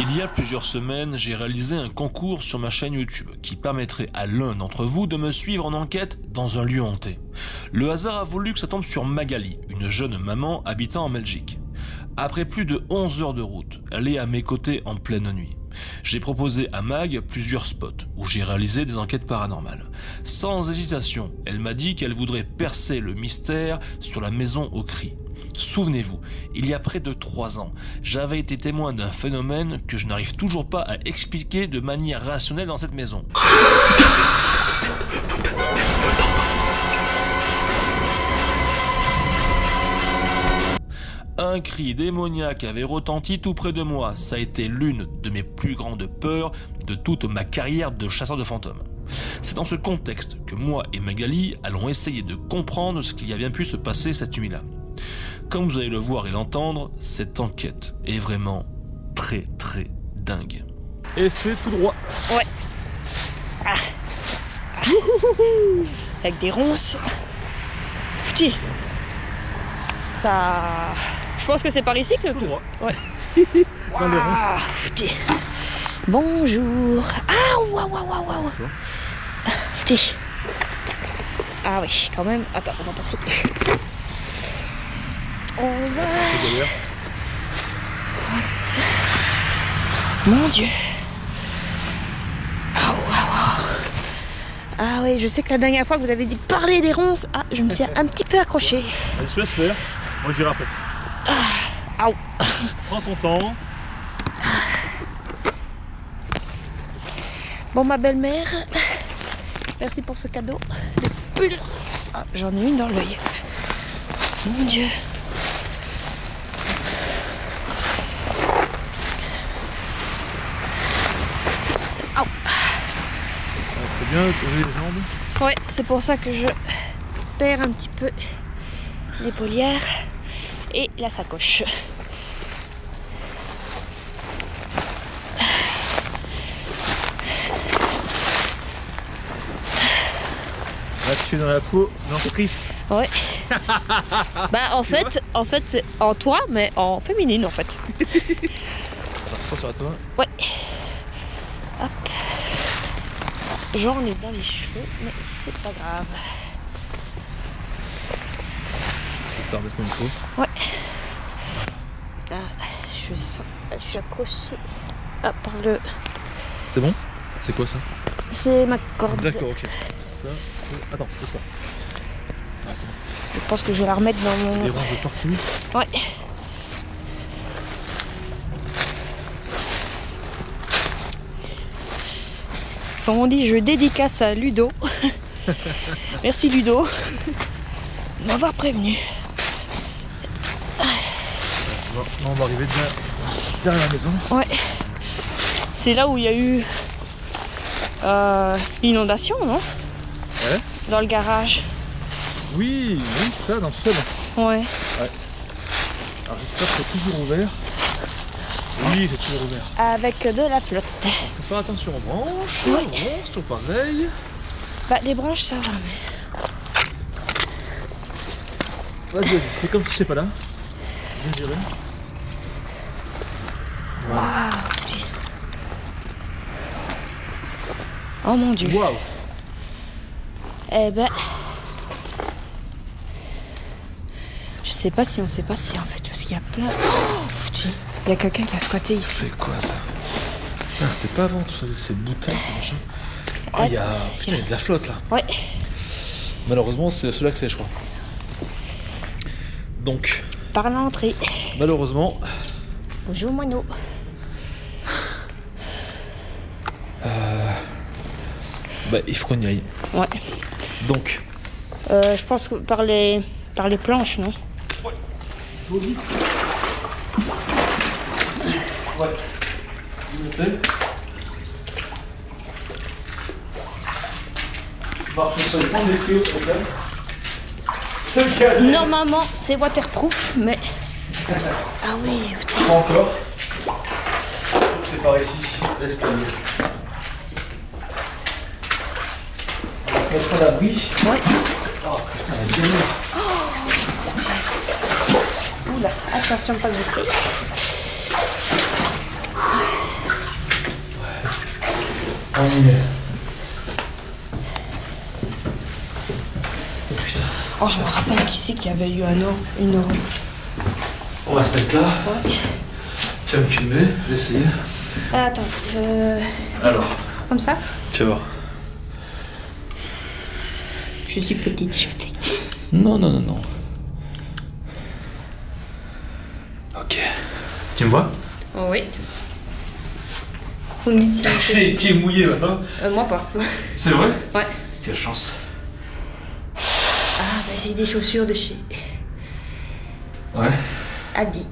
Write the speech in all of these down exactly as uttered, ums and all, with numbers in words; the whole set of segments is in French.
Il y a plusieurs semaines, j'ai réalisé un concours sur ma chaîne YouTube qui permettrait à l'un d'entre vous de me suivre en enquête dans un lieu hanté. Le hasard a voulu que ça tombe sur Magali, une jeune maman habitant en Belgique. Après plus de onze heures de route, elle est à mes côtés en pleine nuit. J'ai proposé à Mag plusieurs spots où j'ai réalisé des enquêtes paranormales. Sans hésitation, elle m'a dit qu'elle voudrait percer le mystère sur la maison aux cris. Souvenez-vous, il y a près de trois ans, j'avais été témoin d'un phénomène que je n'arrive toujours pas à expliquer de manière rationnelle dans cette maison. Un cri démoniaque avait retenti tout près de moi. Ça a été l'une de mes plus grandes peurs de toute ma carrière de chasseur de fantômes. C'est dans ce contexte que moi et Magali allons essayer de comprendre ce qu'il y a bien pu se passer cette nuit-là. Comme vous allez le voir et l'entendre, cette enquête est vraiment très très dingue. Et c'est tout droit. Ouais. Ah. Ah. Avec des ronces. Petit. Ça... Je pense que c'est par ici que... Tout droit. Ouais. Dans les ronces. Ah, petit. Bonjour. Ah, waouh, waouh, waouh, waouh. Petit. Ah oui, quand même. Attends, on va passer. On va... Mon Dieu. Ah, waouh, waouh. Ah oui, je sais que la dernière fois que vous avez dit parler des ronces, ah, je me suis un petit peu accrochée. Allez, je te laisse faire. Moi, j'irai après. Ah, au. Prends ton temps. Bon, ma belle-mère, merci pour ce cadeau. Des pulls. Ah, j'en ai une dans l'œil. Mon Dieu. Au. C'est bien de trouver les jambes. Ouais, c'est pour ça que je perds un petit peu l'épaulière et la sacoche. Là, tu es dans la peau d'Antrice. Ouais. Bah en fait, en fait c'est en toi, mais en féminine en fait. Attends, sur la toi. Ouais. Hop. J'en ai dans les cheveux, mais c'est pas grave. Ça remet comme il faut. Ouais. Ah, je sens, je suis accrochée ah, par le... C'est bon? C'est quoi ça? C'est ma corde. D'accord, ok. Ça, c'est... Attends, c'est quoi? Ah, c'est bon. Je pense que je vais la remettre dans mon... Des ronces de partout. Ouais. Comme on dit, je dédicace à Ludo. Merci Ludo de m'avoir prévenu. Bon, là, on va arriver derrière, derrière la maison. Ouais. C'est là où il y a eu euh, l'inondation, non? Ouais. Dans le garage. Oui, oui, ça, dans le sol. Ouais. Ouais. Alors j'espère que c'est toujours ouvert. Oui, c'est toujours ouvert. Avec de la flotte. Faut faire attention aux branches. Ouais. Aux branches, tout pareil. Bah les branches ça va, mais... Vas-y, vas-y, fais comme si je sais pas là. Je vais gérer. Waouh. Oh mon Dieu. Waouh. Eh ben... Je sais pas si on sait pas si en fait, parce qu'il y a plein... Oh, putain. Il y a quelqu'un qui a squatté ici. C'est quoi ça? Putain, c'était pas avant tout ça, ces boutins, ces machins. Oh, il y a... Putain, il y a de la flotte là. Ouais. Malheureusement, c'est celui-là que c'est, je crois. Donc... Par l'entrée. Malheureusement... Bonjour Mono. Euh... Bah, il faut qu'on y aille. Ouais. Donc... Euh, je pense que par les... par les planches, non? Ouais. Faut vite. Ouais. Marcher sur les pans des tuyaux, s'il vous plaît. Normalement, c'est waterproof, mais... Ah oui, putain. Pas encore. C'est par ici, l'escalier. On va se mettre à l'abri. Ouais. Oh putain, elle est bien lourde. Oula, attention, pas glisser. On y est. Putain. Oh, je me rappelle qui c'est qui avait eu un or, une or. On va se mettre là. Ouais. Tu vas me filmer, je vais essayer. Ah, attends, euh... Alors. Comme ça? Tu vas voir. Je suis petite, je sais. Non, non, non, non. Ok. Tu me vois? Oh, oui. Vous me dites si... J'ai les pieds mouillés maintenant. Euh, moi pas. C'est vrai? Ouais. Quelle chance. Ah, bah j'ai des chaussures de chez... Ouais. Adi.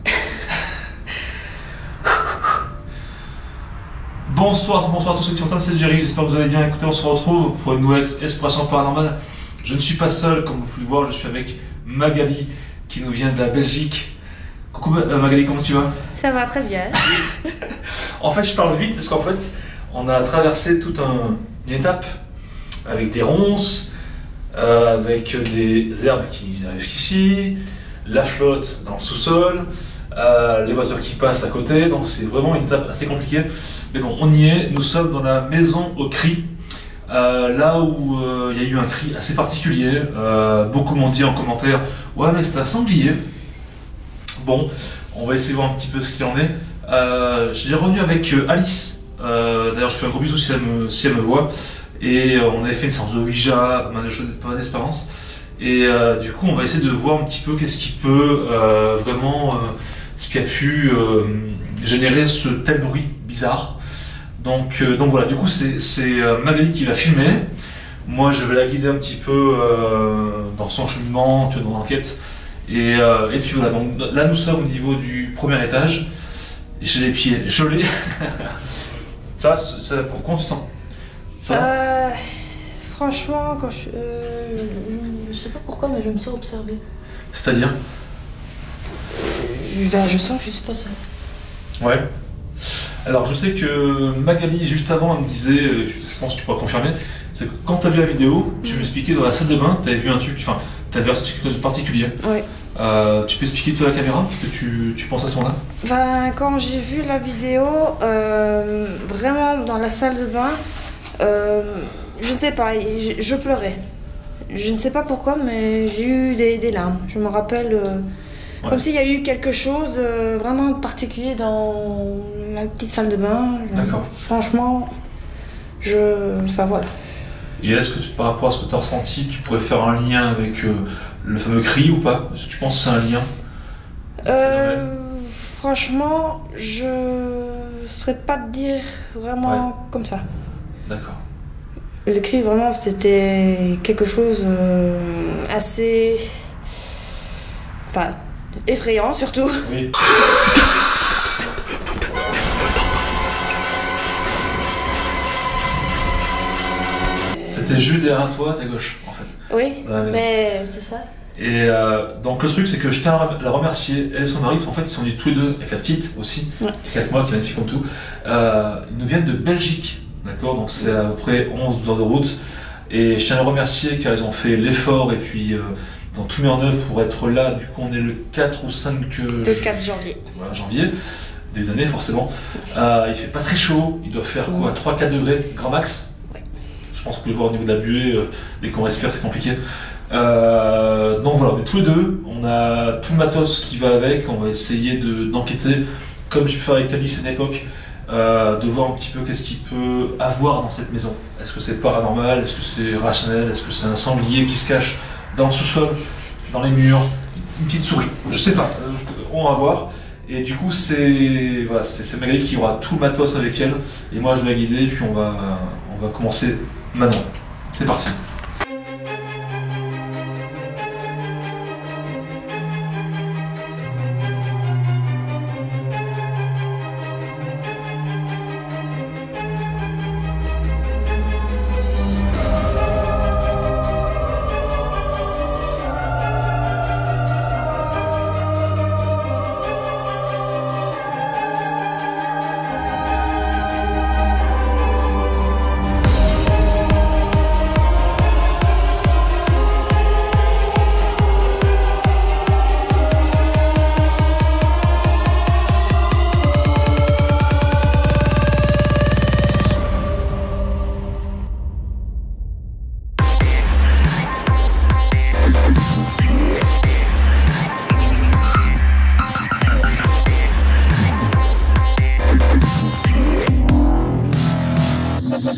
Bonsoir, bonsoir à tous, c'est Quentin, c'est Jerry, j'espère que vous allez bien. Écoutez, on se retrouve pour une nouvelle exploration paranormale. Je ne suis pas seul, comme vous pouvez le voir, je suis avec Magali, qui nous vient de la Belgique. Coucou euh, Magali, comment tu vas? Ça va très bien. En fait, je parle vite, parce qu'en fait, on a traversé toute un, une étape, avec des ronces, euh, avec des herbes qui arrivent ici, la flotte dans le sous-sol, euh, les voitures qui passent à côté, donc c'est vraiment une étape assez compliquée. Mais bon, on y est, nous sommes dans la maison au cri, euh, là où il euh, y a eu un cri assez particulier. Euh, beaucoup m'ont dit en commentaire, ouais mais c'est un sanglier. Bon, on va essayer de voir un petit peu ce qu'il en est. Euh, J'ai revenu avec euh, Alice, euh, d'ailleurs je fais un gros bisou si elle me, si elle me voit, et euh, on avait fait une séance de Ouija, pas mal de choses, pas mal d'expérience. Et euh, du coup on va essayer de voir un petit peu qu'est-ce qui peut euh, vraiment, euh, ce qui a pu euh, générer ce tel bruit bizarre. Donc, euh, donc voilà, du coup c'est euh, Magali qui va filmer. Moi je vais la guider un petit peu euh, dans son cheminement, tu vois, dans l'enquête. Et, euh, et puis voilà, donc là nous sommes au niveau du premier étage. J'ai les pieds gelés. Ça, ça, comment tu te sens? Ça va? Euh... Franchement, quand je... Euh, je sais pas pourquoi, mais je me sens observée. C'est-à-dire? Je, je sens que je suis pas seule. Ouais. Alors je sais que Magali, juste avant, elle me disait, je pense que tu pourras confirmer, c'est que quand tu as vu la vidéo, tu m'expliquais dans la salle de bain, tu avais vu un truc, enfin, tu avais ressenti quelque chose de particulier. Ouais. Euh, tu peux expliquer toi la caméra, ce que tu, tu penses à ce moment-là? Ben, quand j'ai vu la vidéo, euh, vraiment dans la salle de bain, euh, je sais pas, je, je pleurais. Je ne sais pas pourquoi, mais j'ai eu des, des larmes. Je me rappelle, euh, ouais. Comme s'il y a eu quelque chose euh, vraiment particulier dans la petite salle de bain. D'accord. Franchement, je... Enfin voilà. Et est-ce que tu, par rapport à ce que tu as ressenti, tu pourrais faire un lien avec euh, le fameux cri ou pas? Est-ce que tu penses que c'est un lien? euh, Franchement, je ne saurais pas te dire vraiment ouais. Comme ça. D'accord. Le cri, vraiment, c'était quelque chose euh, assez... Enfin, effrayant surtout. Oui. C'était juste derrière toi, à ta gauche, en fait. Oui, mais c'est ça. Et euh, donc le truc, c'est que je tiens à la remercier, elle et son mari, en fait, ils sont venus tous les deux, avec la petite aussi, ouais. quatre mois, qui est magnifique comme tout. Euh, ils nous viennent de Belgique, d'accord? Donc c'est à peu près onze douze heures de route. Et je tiens à les remercier car ils ont fait l'effort et puis euh, ils ont tout mis en œuvre pour être là. Du coup, on est le quatre ou cinq... Euh, le quatre janvier. Voilà, janvier. Début d'année, forcément. Euh, il fait pas très chaud, il doit faire quoi, trois quatre degrés, grand max. Ouais. Je pense que vous pouvez voir au niveau de la buée, euh, dès qu'on respire, c'est compliqué. Euh, donc voilà, on est tous les deux, on a tout le matos qui va avec, on va essayer d'enquêter, de, comme j'ai pu faire avec Alice à une époque, euh, de voir un petit peu qu'est-ce qu'il peut avoir dans cette maison. Est-ce que c'est paranormal, est-ce que c'est rationnel, est-ce que c'est un sanglier qui se cache dans le sous-sol, dans les murs, une petite souris, je sais pas, euh, on va voir. Et du coup, c'est voilà, c'est Magali qui aura tout le matos avec elle, et moi je vais la guider, et puis on va, on va commencer maintenant. C'est parti.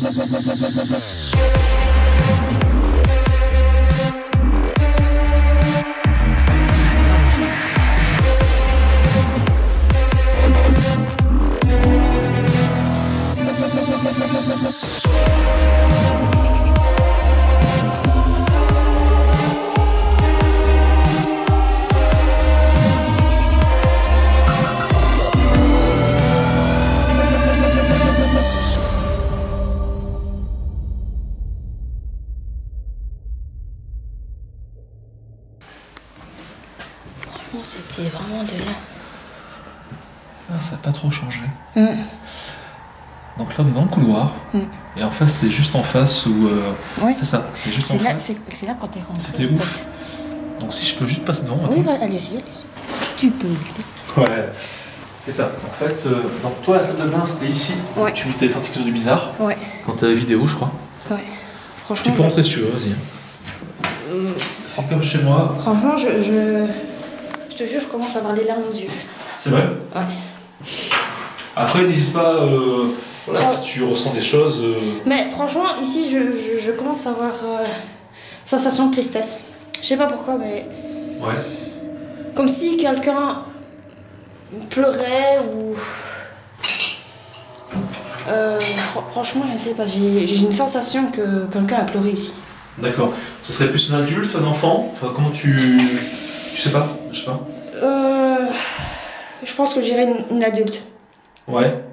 C'était vraiment de là. Ah, ça n'a pas trop changé. Mm. Donc là, on est dans le couloir. Mm. Et en face, c'était juste en face où. Euh... Ouais. C'est ça, c'est juste en C'est là, face. c'est là quand t'es rentré. C'était en ouf. fait. Donc si je peux juste passer devant. Oui, attends. bah, allez-y, allez-y. Tu peux. Ouais. C'est ça. En fait, euh, donc toi, la salle de bain, c'était ici. Ouais. Tu t'es senti quelque chose de bizarre. Ouais. Quand t'as la vidéo, je crois. Ouais. Tu Franchement. peux rentrer si tu veux, vas-y. Euh, Fais comme chez moi. franchement, je, je. Je te jure, je commence à avoir les larmes aux yeux. C'est vrai. Ouais. Après, n'hésite pas. Euh, voilà, Oh. si tu ressens des choses. Euh... Mais franchement, ici, je, je, je commence à avoir euh, sensation de tristesse. Je sais pas pourquoi, mais Ouais. comme si quelqu'un pleurait ou. Euh, fr- franchement, je sais pas. J'ai j'ai une sensation que quelqu'un a pleuré ici. D'accord. Ce serait plus un adulte, un enfant. Enfin, comment tu. Tu sais pas. Je sais pas. Euh, je pense que j'irai une, une adulte. Ouais.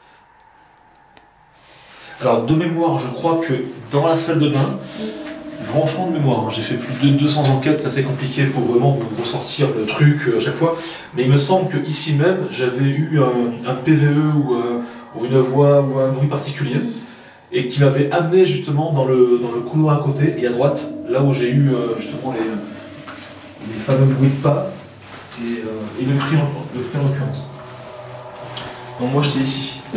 Alors, de mémoire, je crois que dans la salle de bain, franchement de mémoire, hein, j'ai fait plus de deux cents enquêtes, c'est assez compliqué pour vraiment vous ressortir le truc euh, à chaque fois, mais il me semble que ici même, j'avais eu un, un P V E ou, euh, ou une voix ou un bruit particulier, et qui m'avait amené justement dans le, dans le couloir à côté et à droite, là où j'ai eu euh, justement les, les fameux bruits de pas, et, euh, et le cri en, le cri en l'occurrence. Donc moi j'étais ici. Mm.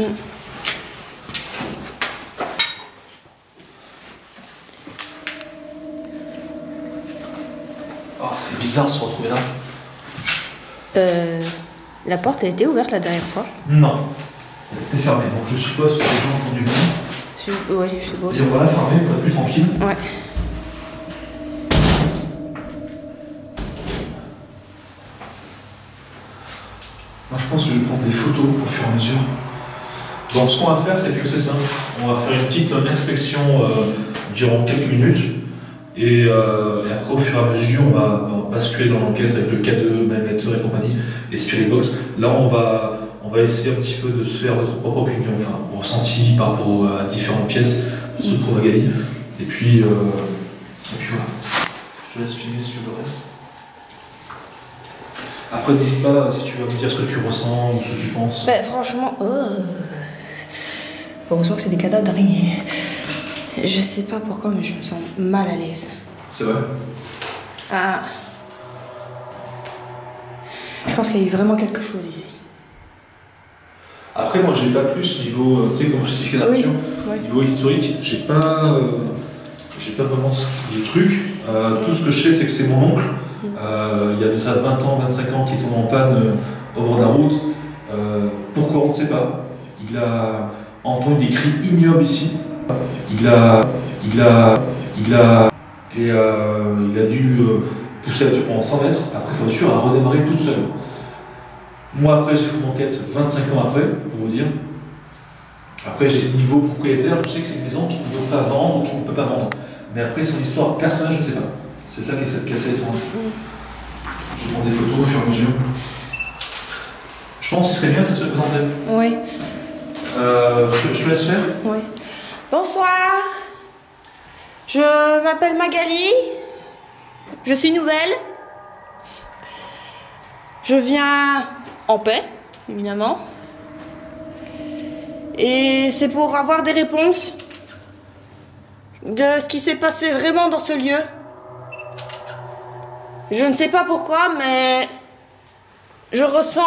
Oh, c'est bizarre de se retrouver là. Euh, la porte a été ouverte la dernière fois. Non, elle était fermée, donc je suppose que les gens ont du bruit. Je- ouais, je suppose. Et on va la fermer pour être plus tranquille. Ouais. Moi je pense que je vais prendre des photos au fur et à mesure. Donc ce qu'on va faire, c'est que c'est simple. On va faire une petite inspection euh, durant quelques minutes. Et, euh, et après, au fur et à mesure, on va, on va basculer dans l'enquête avec le K deux, Manhunter et compagnie, et Spiritbox. Là, on va, on va essayer un petit peu de se faire notre propre opinion, enfin, ressenti par rapport à différentes pièces, surtout pour Magali. Et puis, euh, et puis voilà. Je te laisse filmer si tu veux le reste. Après, n'hésite pas si tu veux me dire ce que tu ressens ou ce que tu penses. Bah, franchement, oh. Heureusement que c'est des cadavres d'araignées. Je sais pas pourquoi, mais je me sens mal à l'aise. C'est vrai. Ah. Je pense qu'il y a eu vraiment quelque chose ici. Après, moi, j'ai pas plus niveau, euh, tu sais, comme je t'expliquais dans la Oui, voiture, ouais. niveau historique, j'ai pas, euh, j'ai pas vraiment ce- des trucs. Euh, Mm. Tout ce que je sais, c'est que c'est mon oncle. Euh, il y a de ça vingt ans, vingt-cinq ans, qui tombe en panne euh, au bord de la route. Euh, pourquoi on ne sait pas. Il a entendu des cris ignobles ici. Il a, il a, il a, et euh, il a dû euh, pousser la voiture pendant cent mètres. Après, sa voiture a redémarré toute seule. Moi, après, j'ai fait une enquête vingt-cinq ans après, pour vous dire. Après, j'ai le niveau propriétaire, je sais que c'est une maison qui ne veut pas vendre ou qui ne peut pas vendre. Mais après, son histoire personnelle, je ne sais pas. C'est ça qui est, qui est assez étrange. Je prends des photos au fur et à mesure. Je pense qu'il serait bien que ça se présentait. Oui, Euh, je, te- je te laisse faire. oui. Bonsoir. Je m'appelle Magali. Je suis nouvelle. Je viens en paix, évidemment. Et c'est pour avoir des réponses de ce qui s'est passé vraiment dans ce lieu. Je ne sais pas pourquoi, mais je ressens...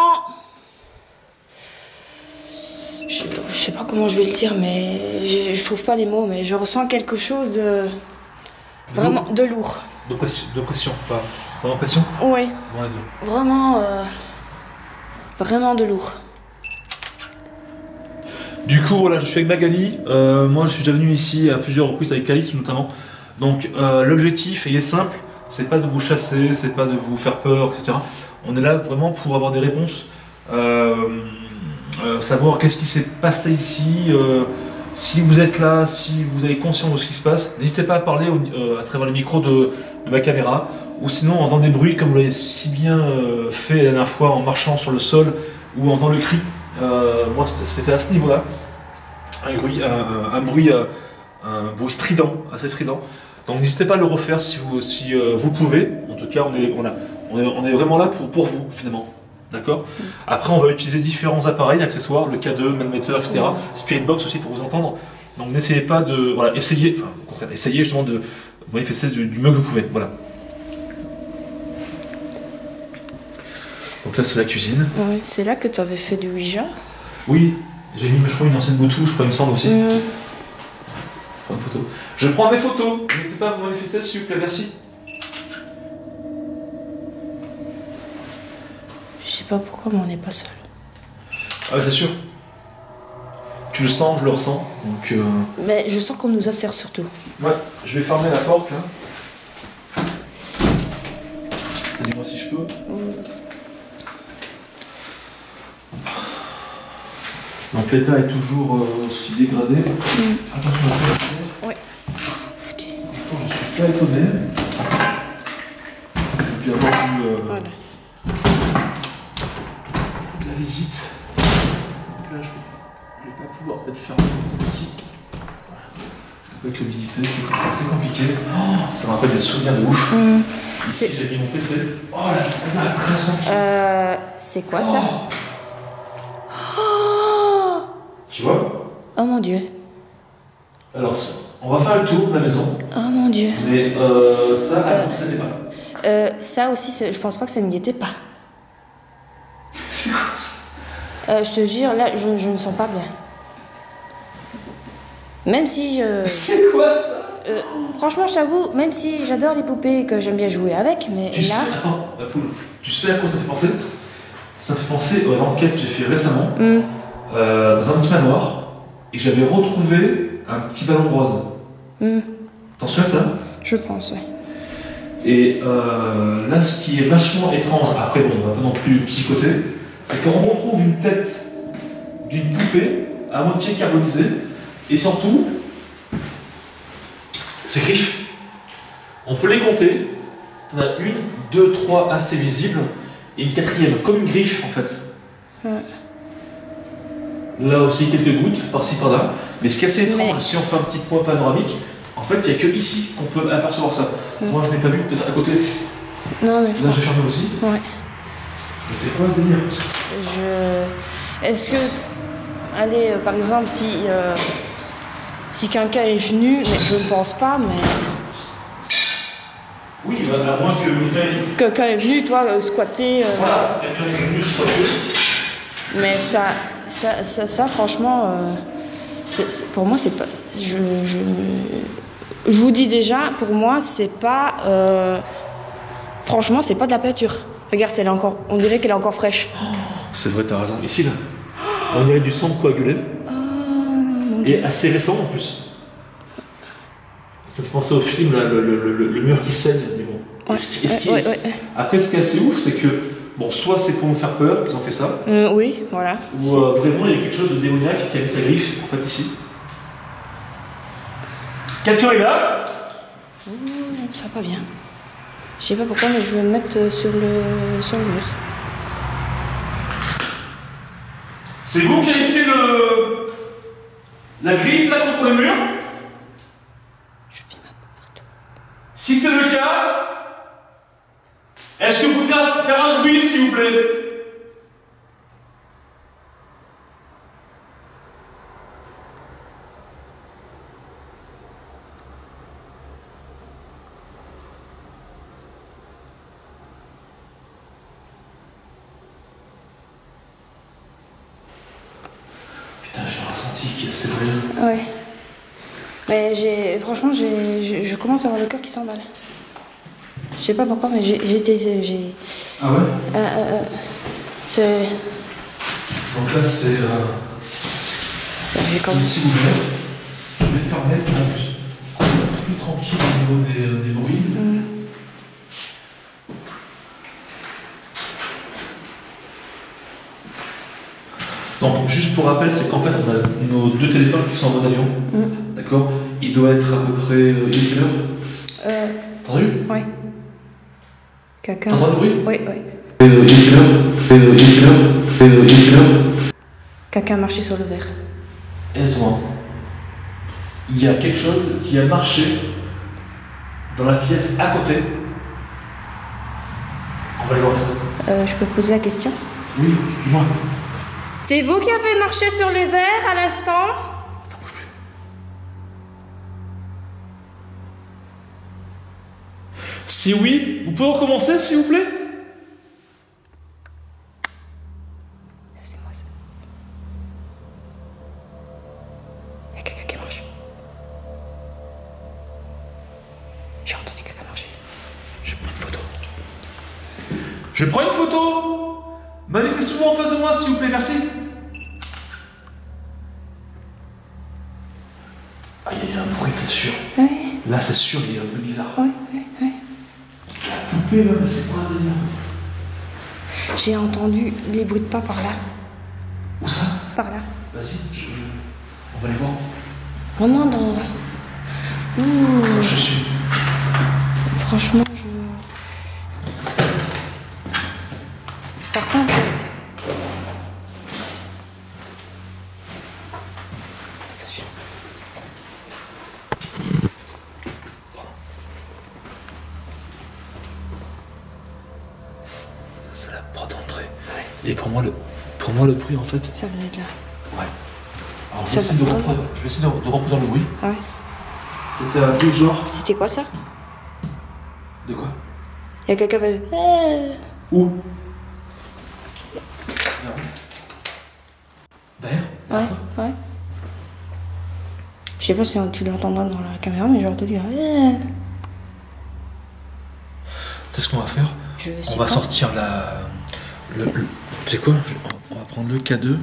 Je, je sais pas comment je vais le dire, mais je, je trouve pas les mots, mais je ressens quelque chose de... Vraiment de lourd. D'oppression, d'oppression, pas. Enfin, d'oppression. Oui, Bon, les deux. vraiment... euh, vraiment de lourd. Du coup, voilà, je suis avec Magali. Euh, moi, je suis déjà venu ici à plusieurs reprises avec Alice notamment. Donc, euh, l'objectif, il est simple, c'est pas de vous chasser, c'est pas de vous faire peur, et cetera. On est là vraiment pour avoir des réponses, euh, euh, savoir qu'est-ce qui s'est passé ici. Euh, si vous êtes là, si vous avez conscience de ce qui se passe, n'hésitez pas à parler au, euh, à travers le micro de, de ma caméra, ou sinon en faisant des bruits comme vous l'avez si bien euh, fait la dernière fois en marchant sur le sol ou en faisant le cri. Euh, moi, c'était à ce niveau-là, un bruit, un, un bruit, euh, un bruit strident, assez strident. Donc n'hésitez pas à le refaire si vous, si, euh, vous pouvez. En tout cas, on est, on a, on est, on est vraiment là pour, pour vous, finalement. D'accord. Après, on va utiliser différents appareils, accessoires, le K deux, Manmeter, et cetera. Spirit Box aussi pour vous entendre. Donc n'essayez pas de, voilà, essayez, enfin, au contraire, essayez justement de vous manifester du, du mieux que vous pouvez. Voilà. Donc là, c'est la cuisine. Oui, c'est là que tu avais fait du Ouija. Oui, j'ai mis, je crois, une ancienne boutou, je crois, il me semble aussi. Mmh. Prends une photo. Je prends mes photos. N'hésitez pas à vous manifester, s'il vous plaît. Merci. Je sais pas pourquoi, mais on n'est pas seul. Ah, c'est sûr. Tu le sens, je le ressens. Donc, euh... Mais je sens qu'on nous observe surtout. Ouais, je vais fermer la porte là. Dis-moi si je peux. Mmh. Donc l'état est toujours euh, aussi dégradé. Mmh. Attention à faire. Ouais. Je suis pas étonné. J'ai avoir eu euh, Voilà. la visite. Donc là, je vais, je vais pas pouvoir peut-être fermer ici. Avec l'humidité, c'est assez compliqué. Oh, ça me rappelle des souvenirs de ouf. Mmh. Ici, j'ai mis mon P C. Oh la la pression. Euh. C'est quoi ça? Oh, Tu vois? oh mon dieu. Alors, on va faire le tour de la maison. Oh mon dieu. Mais euh, ça, Euh. ça n'était pas. Euh, ça aussi, c'est- je pense pas que ça n'y était pas. C'est quoi ça? Euh, je te jure, là, je, je ne sens pas bien. Même si je... C'est quoi ça? euh, franchement, je t'avoue, même si j'adore les poupées et que j'aime bien jouer avec, mais Tu là... sais, attends, la poule, tu sais à quoi ça fait penser? Ça fait penser à l'enquête que j'ai fait récemment, Hmm. euh, dans un petit manoir, et j'avais retrouvé un petit ballon rose. Hmm. T'en souviens de ça? Je pense, ouais. Et euh, là, ce qui est vachement étrange, après bon, on va pas non plus psychoter, c'est qu'on retrouve une tête d'une poupée à moitié carbonisée, et surtout, ses griffes. On peut les compter. T'en as une, deux, trois assez visibles, et une quatrième, comme une griffe en fait. Ouais. Là aussi, quelques gouttes, par-ci, par-là. Mais ce qui est assez étrange, Mais- si on fait un petit point panoramique, en fait, il n'y a que ici qu'on peut apercevoir ça. Mm. Moi, je n'ai pas vu, peut-être à côté. Non, mais... Là, j'ai fermé aussi. Ouais. Mais c'est quoi ce délire? Je... Est-ce que... Allez, euh, par exemple, si... euh, Si quelqu'un est venu, mais je ne pense pas, mais... Oui, bah, à moins que Michael. Quelqu'un est venu, toi, euh, squatter... euh, Voilà, quelqu'un est venu se passer. Mais ça, ça, ça, ça franchement, euh, c'est- c'est- pour moi, c'est pas. Je, je, je vous dis déjà, pour moi, c'est pas. Euh, franchement, c'est pas de la peinture. Regarde, elle est encore. On dirait qu'elle est encore fraîche. C'est vrai, t'as raison. Ici, là, on dirait du sang coagulé. Oh mon dieu. Et assez récent en plus. Ça fait penser au film, là, le, le, le, le mur qui saigne. Mais bon. Ouais, Et ce qui- et ce qui ouais, est- ouais, ouais. Après, ce qui est assez ouf, c'est que, bon, soit c'est pour nous faire peur qu'ils ont fait ça, Euh, oui, voilà. ou euh, vraiment il y a quelque chose de démoniaque qui a mis sa griffe, en fait, ici. Quelqu'un est là? Ouh, je me sens pas bien. Je sais pas pourquoi, mais je vais me mettre euh, sur le, sur le mur. C'est vous qui avez fait le... la griffe, là, contre le mur? Je filme un peu partout. Si c'est le cas, est-ce que vous pouvez faire, faire un bruit, s'il vous plaît? Putain, j'ai un ressenti qui est assez braise. Ouais. Mais j'ai, franchement, j'ai, j'ai- je commence à avoir le cœur qui s'emballe. Je sais pas pourquoi, mais j'ai, j'ai été, j'ai, Ah ouais? euh, euh, c'est, Donc là, c'est... Euh... j'ai quand même... Si vous voulez, je vais fermer en plus. Plus tranquille au niveau des, des bruits. Mm. Donc, juste pour rappel, c'est qu'en fait, on a nos deux téléphones qui sont en mode avion. Mm. D'accord. Il doit être à peu près. Euh, il est quelle heure Euh... T'as entendu? Ouais. Quelqu'un... T'entends le bruit? Oui, oui. Et, euh, il est quelle heure Et, euh, il est quelle heure Et, euh, il est quelle heure Quelqu'un a marché sur le verre. Exactement. Il y a quelque chose qui a marché dans la pièce à côté. On va aller voir ça. Euh, je peux poser la question? Oui, dis-moi. C'est vous qui avez marché sur les verres à l'instant? Attends, bouge plus. Si oui, vous pouvez recommencer, s'il vous plaît? Ça, c'est moi, ça. Il y a quelqu'un qui marche. J'ai entendu quelqu'un marcher. Je prends une photo. Je prends une photo. Manifestez-vous en face de moi, s'il vous plaît, merci. Ah, il y a un bruit, c'est sûr. Ouais, Là, c'est sûr, il y a un peu bizarre. ouais, ouais, ouais. La poupée, là, mais c'est quoi, Zélia? J'ai entendu des bruits de pas par là. Où ça? Par là. Vas-y, je... on va les voir. Vraiment dans... Ouh, Je suis. franchement, je... Par contre... Attention. C'est la porte d'entrée. Et pour moi, le, pour moi, le bruit, en fait. Ça venait de là. Ouais. Alors, je Ça vais essayer de va reprendre, je vais essayer de, de reprendre le bruit. Ouais. C'était un bruit genre. C'était quoi ça? De quoi? Il y a quelqu'un qui avait... Euh, Où? Derrière? Ouais, ouais. Je sais pas si tu l'entendras dans la caméra, mais j'ai entendu... Euh, Qu'est-ce qu'on va faire? je sais On va pas. sortir la. Le, le- tu sais quoi? Je- On va prendre le K deux.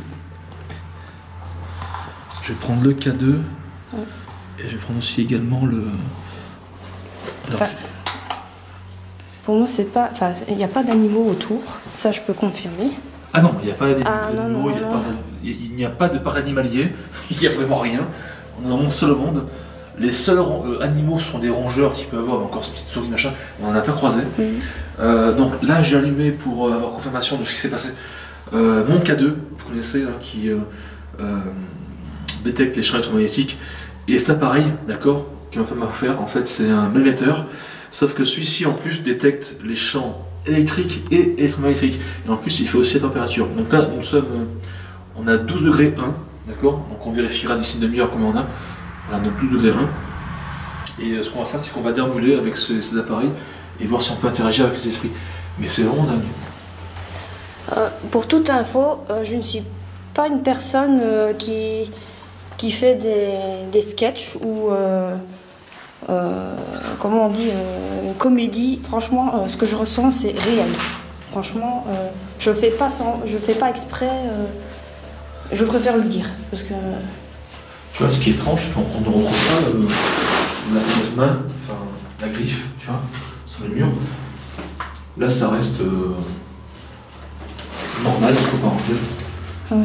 Je vais prendre le K deux. Ouais. Et je vais prendre aussi également le. Alors, Enfin, pour moi, c'est pas... Enfin, il n'y a pas d'animaux autour. Ça, je peux confirmer. Ah non, il n'y a pas d'animaux, Ah, non, non, il n'y a, non. pas- il n'y a pas de parc animalier, il n'y a vraiment rien. On est dans mon seul au monde. Les seuls euh, animaux sont des rongeurs qui peuvent avoir encore ces petites souris, machin. On n'en a pas croisé. Mhm. Euh, donc là, j'ai allumé pour euh, avoir confirmation de ce qui s'est passé. Euh, mon K deux, vous connaissez, hein, qui euh, euh, détecte les champs électromagnétiques. Et cet appareil, d'accord, que ma femme m'a offert, en fait, c'est un émetteur. Sauf que celui-ci, en plus, détecte les champs électriques et électromagnétiques. Et en plus, il fait aussi la température. Donc là, nous sommes, euh, on a douze degrés un, d'accord. Donc on vérifiera d'ici une demi-heure combien on a. On a notre douze degrés un. Et euh, ce qu'on va faire, c'est qu'on va déambuler avec ce- ces appareils et voir si on peut interagir avec les esprits. Mais c'est vraiment dingue. Euh, pour toute info, euh, je ne suis pas une personne euh, qui, qui fait des, des sketchs ou, euh, euh, comment on dit, euh, comédie. Franchement, euh, ce que je ressens, c'est réel. Franchement, euh, je fais pas sans, je fais pas exprès. euh, je préfère le dire parce que Tu vois, ce qui est étrange, c'est qu'on on ne retrouve pas euh, la fameuse main, enfin la griffe, tu vois, sur le mur. Là, ça reste euh, normal, entre parenthèses. euh,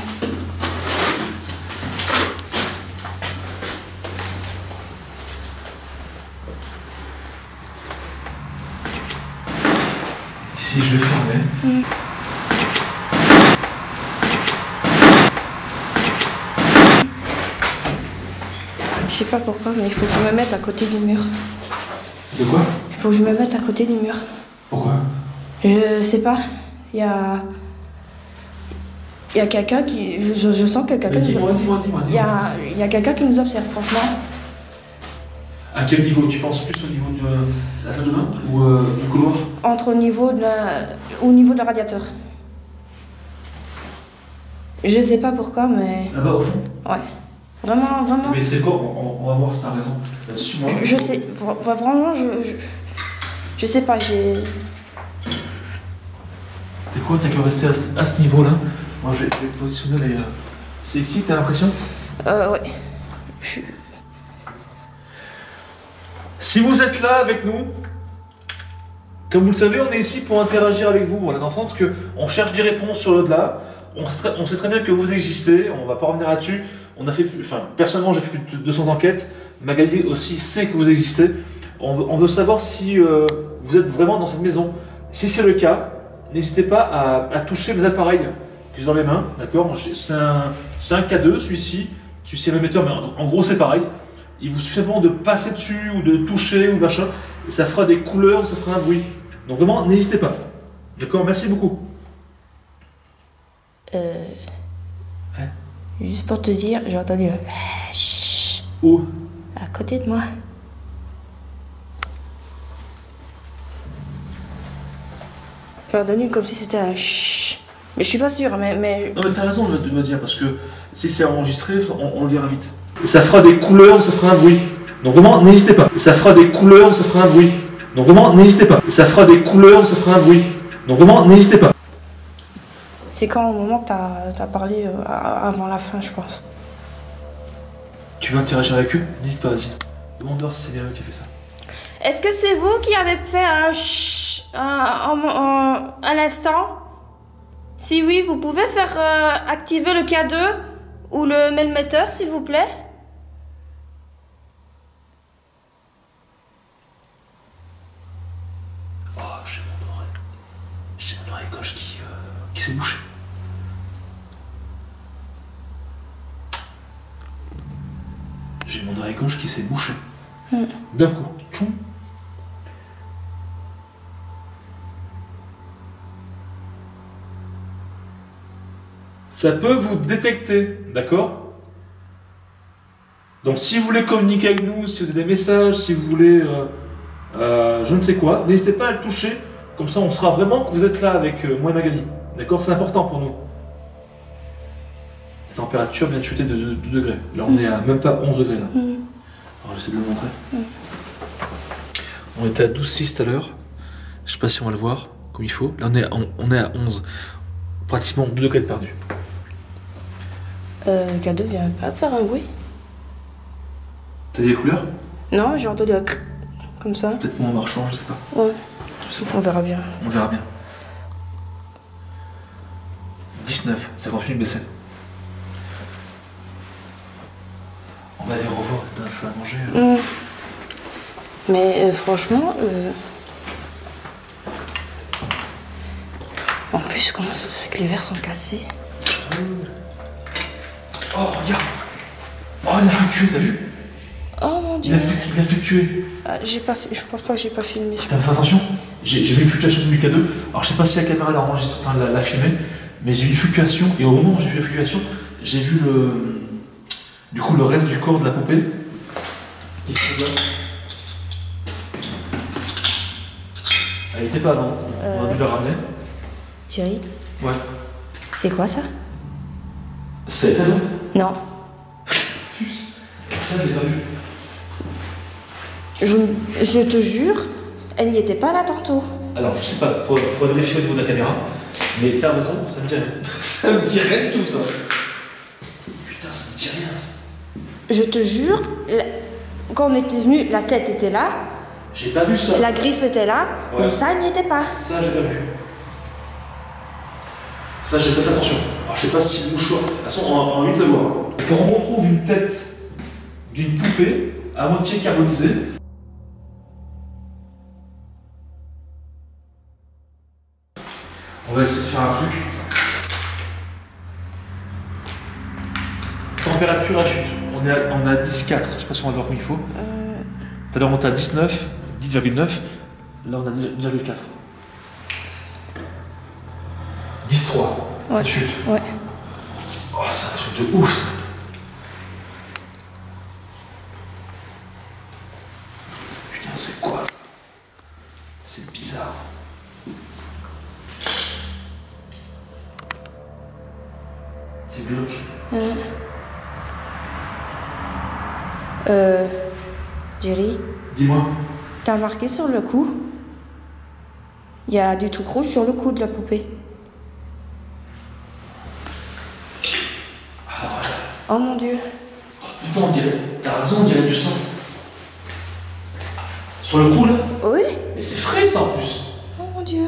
Ici, je vais fermer. je sais pas pourquoi, mais il faut que je me mette à côté du mur. De quoi? Il faut que je me mette à côté du mur. Pourquoi? Je sais pas. Il y a, il y a quelqu'un qui, je, je sens que quelqu'un. Mais Dis-moi, dis-moi, dis-moi. Il y a, il y a quelqu'un qui nous observe, franchement. À quel niveau? Tu penses plus au niveau de la salle de bain ou euh, du couloir? Entre au niveau de la, au niveau de la radiateur. Je sais pas pourquoi, mais Là-bas, au fond. ouais. Vraiment, vraiment. Mais tu sais quoi, on, on- on va voir si t'as raison. Là-dessus, moi, Je sais, vra- vra- vraiment, je, je, je sais pas, j'ai. Tu sais quoi, t'as qu'à rester à, ce- à ce niveau-là. Moi, je vais, je vais te positionner les. euh, C'est ici que t'as l'impression? Euh, ouais. Je... Si vous êtes là avec nous, comme vous le savez, on est ici pour interagir avec vous. Voilà, dans le sens que on cherche des réponses sur l'au-delà. On, on sait très bien que vous existez. On va pas revenir là-dessus. On a fait, enfin, personnellement, j'ai fait plus de deux cents enquêtes. Magali aussi sait que vous existez. On veut, on veut savoir si euh, vous êtes vraiment dans cette maison. Si c'est le cas, n'hésitez pas à, à toucher mes appareils que j'ai dans les mains. D'accord ? C'est un, c'est un K deux, celui-ci. Celui-ci est l'émetteur, mais en, en gros, c'est pareil. Il vous suffit simplement de passer dessus ou de toucher ou machin. Et ça fera des couleurs, ça fera un bruit. Donc vraiment, n'hésitez pas. D'accord ? Merci beaucoup. Euh... Ouais. Juste pour te dire, j'ai entendu un... Chut. Où ? À côté de moi. J'ai entendu comme si c'était un chut. Mais je suis pas sûre, mais... mais... Non mais t'as raison de me dire, parce que si c'est enregistré, on, on le verra vite. Et ça fera des couleurs, ça fera un bruit. Donc vraiment, n'hésitez pas. Et ça fera des couleurs, ça fera un bruit. Donc vraiment, n'hésitez pas. Et ça fera des couleurs, ça fera un bruit. Donc vraiment, n'hésitez pas. C'est quand au moment que t'as as parlé euh, avant la fin, je pense. Tu veux interagir avec eux ? N'hésite pas, vas-y. Demande-leur si c'est bien eux qui a fait ça. Est-ce que c'est vous qui avez fait un chut à l'instant ? Si oui, vous pouvez faire euh, activer le K deux ou le mailmetteur, s'il vous plaît ? Oh, j'ai mon oreille. J'ai mon oreille gauche qui, euh, qui s'est bouchée. J'ai mon oreille gauche qui s'est bouchée. Mm. D'un coup. Tchou. Ça peut vous détecter, d'accord ? Donc si vous voulez communiquer avec nous, si vous avez des messages, si vous voulez euh, euh, je ne sais quoi, n'hésitez pas à le toucher, comme ça on saura vraiment que vous êtes là avec euh, moi et Magali. D'accord ? C'est important pour nous. La température vient de chuter de deux degrés. Là on est à même pas onze degrés là. Mm. Alors j'essaie de le montrer. Mm. On était à douze virgule six tout à l'heure. Je sais pas si on va le voir comme il faut. Là on est à, on, on est à onze. Pratiquement deux degrés de perdu. Euh, le K deux vient pas faire un bruit. T'as vu les couleurs ? Non, j'ai entendu un crrr, comme ça. Peut-être mon marchand, je sais pas. Ouais, Je sais pas. on verra bien. On verra bien. dix-neuf, ça continue de baisser. On va aller revoir, t'as ça à manger. Mm. Mais euh, franchement, euh... en plus, comment ça se fait que les verres sont cassés ? Oh, regarde. Oh, il a fluctué, t'as vu ? Oh mon dieu. Il a, fluctué, il a fluctué. Ah, j'ai pas, fi- je pense pas que j'ai pas filmé. T'as fait attention ? J'ai j'ai vu une fluctuation du K deux. Alors, je sais pas si la caméra l'a enregistré, enfin, l'a, l'a filmé, mais j'ai vu une fluctuation, et au moment où j'ai vu la fluctuation, j'ai vu le. Du coup, le reste du corps de la poupée. Ici, là. Elle était pas avant, on a dû la ramener. Thierry, Ouais. c'est quoi ça ? Ça a été avant ? Non. Fus. Ça, je l'ai pas vu. Je, je te jure, elle n'y était pas là tantôt. Alors, je sais pas, faut, faut vérifier au niveau de la caméra. Mais t'as raison, ça me dit rien. Ça me dit rien du tout, ça. Putain, ça me dit rien. Je te jure, la- quand on était venu, la tête était là, J'ai pas vu ça. la griffe était là, Ouais. mais ça n'y était pas. Ça, j'ai pas vu. Ça, j'ai pas fait attention. Alors, je sais pas si le mouchoir. De toute façon, on a on a envie de le voir. Quand on retrouve une tête d'une poupée à moitié carbonisée, on va essayer de faire un truc. Température à chute. On est à, on est à dix virgule quatre. Je sais pas si on va le voir comme il faut. Euh, Tout à l'heure, on était à dix-neuf, dix virgule neuf. Là, on a dix virgule quatre. dix virgule trois. Ouais. Ça chute. ouais. Oh, c'est un truc de ouf, ça. Putain, c'est quoi, ça? C'est bizarre. C'est glauque. Euh, euh, Jerry, Dis-moi. t'as marqué sur le cou? Il y a du truc rouge sur le cou de la poupée. Ah, Oh mon dieu. Putain, on dirait. T'as raison, on dirait du sang. Sur le cou là? Oui. Mais c'est frais ça en plus. Oh mon Dieu.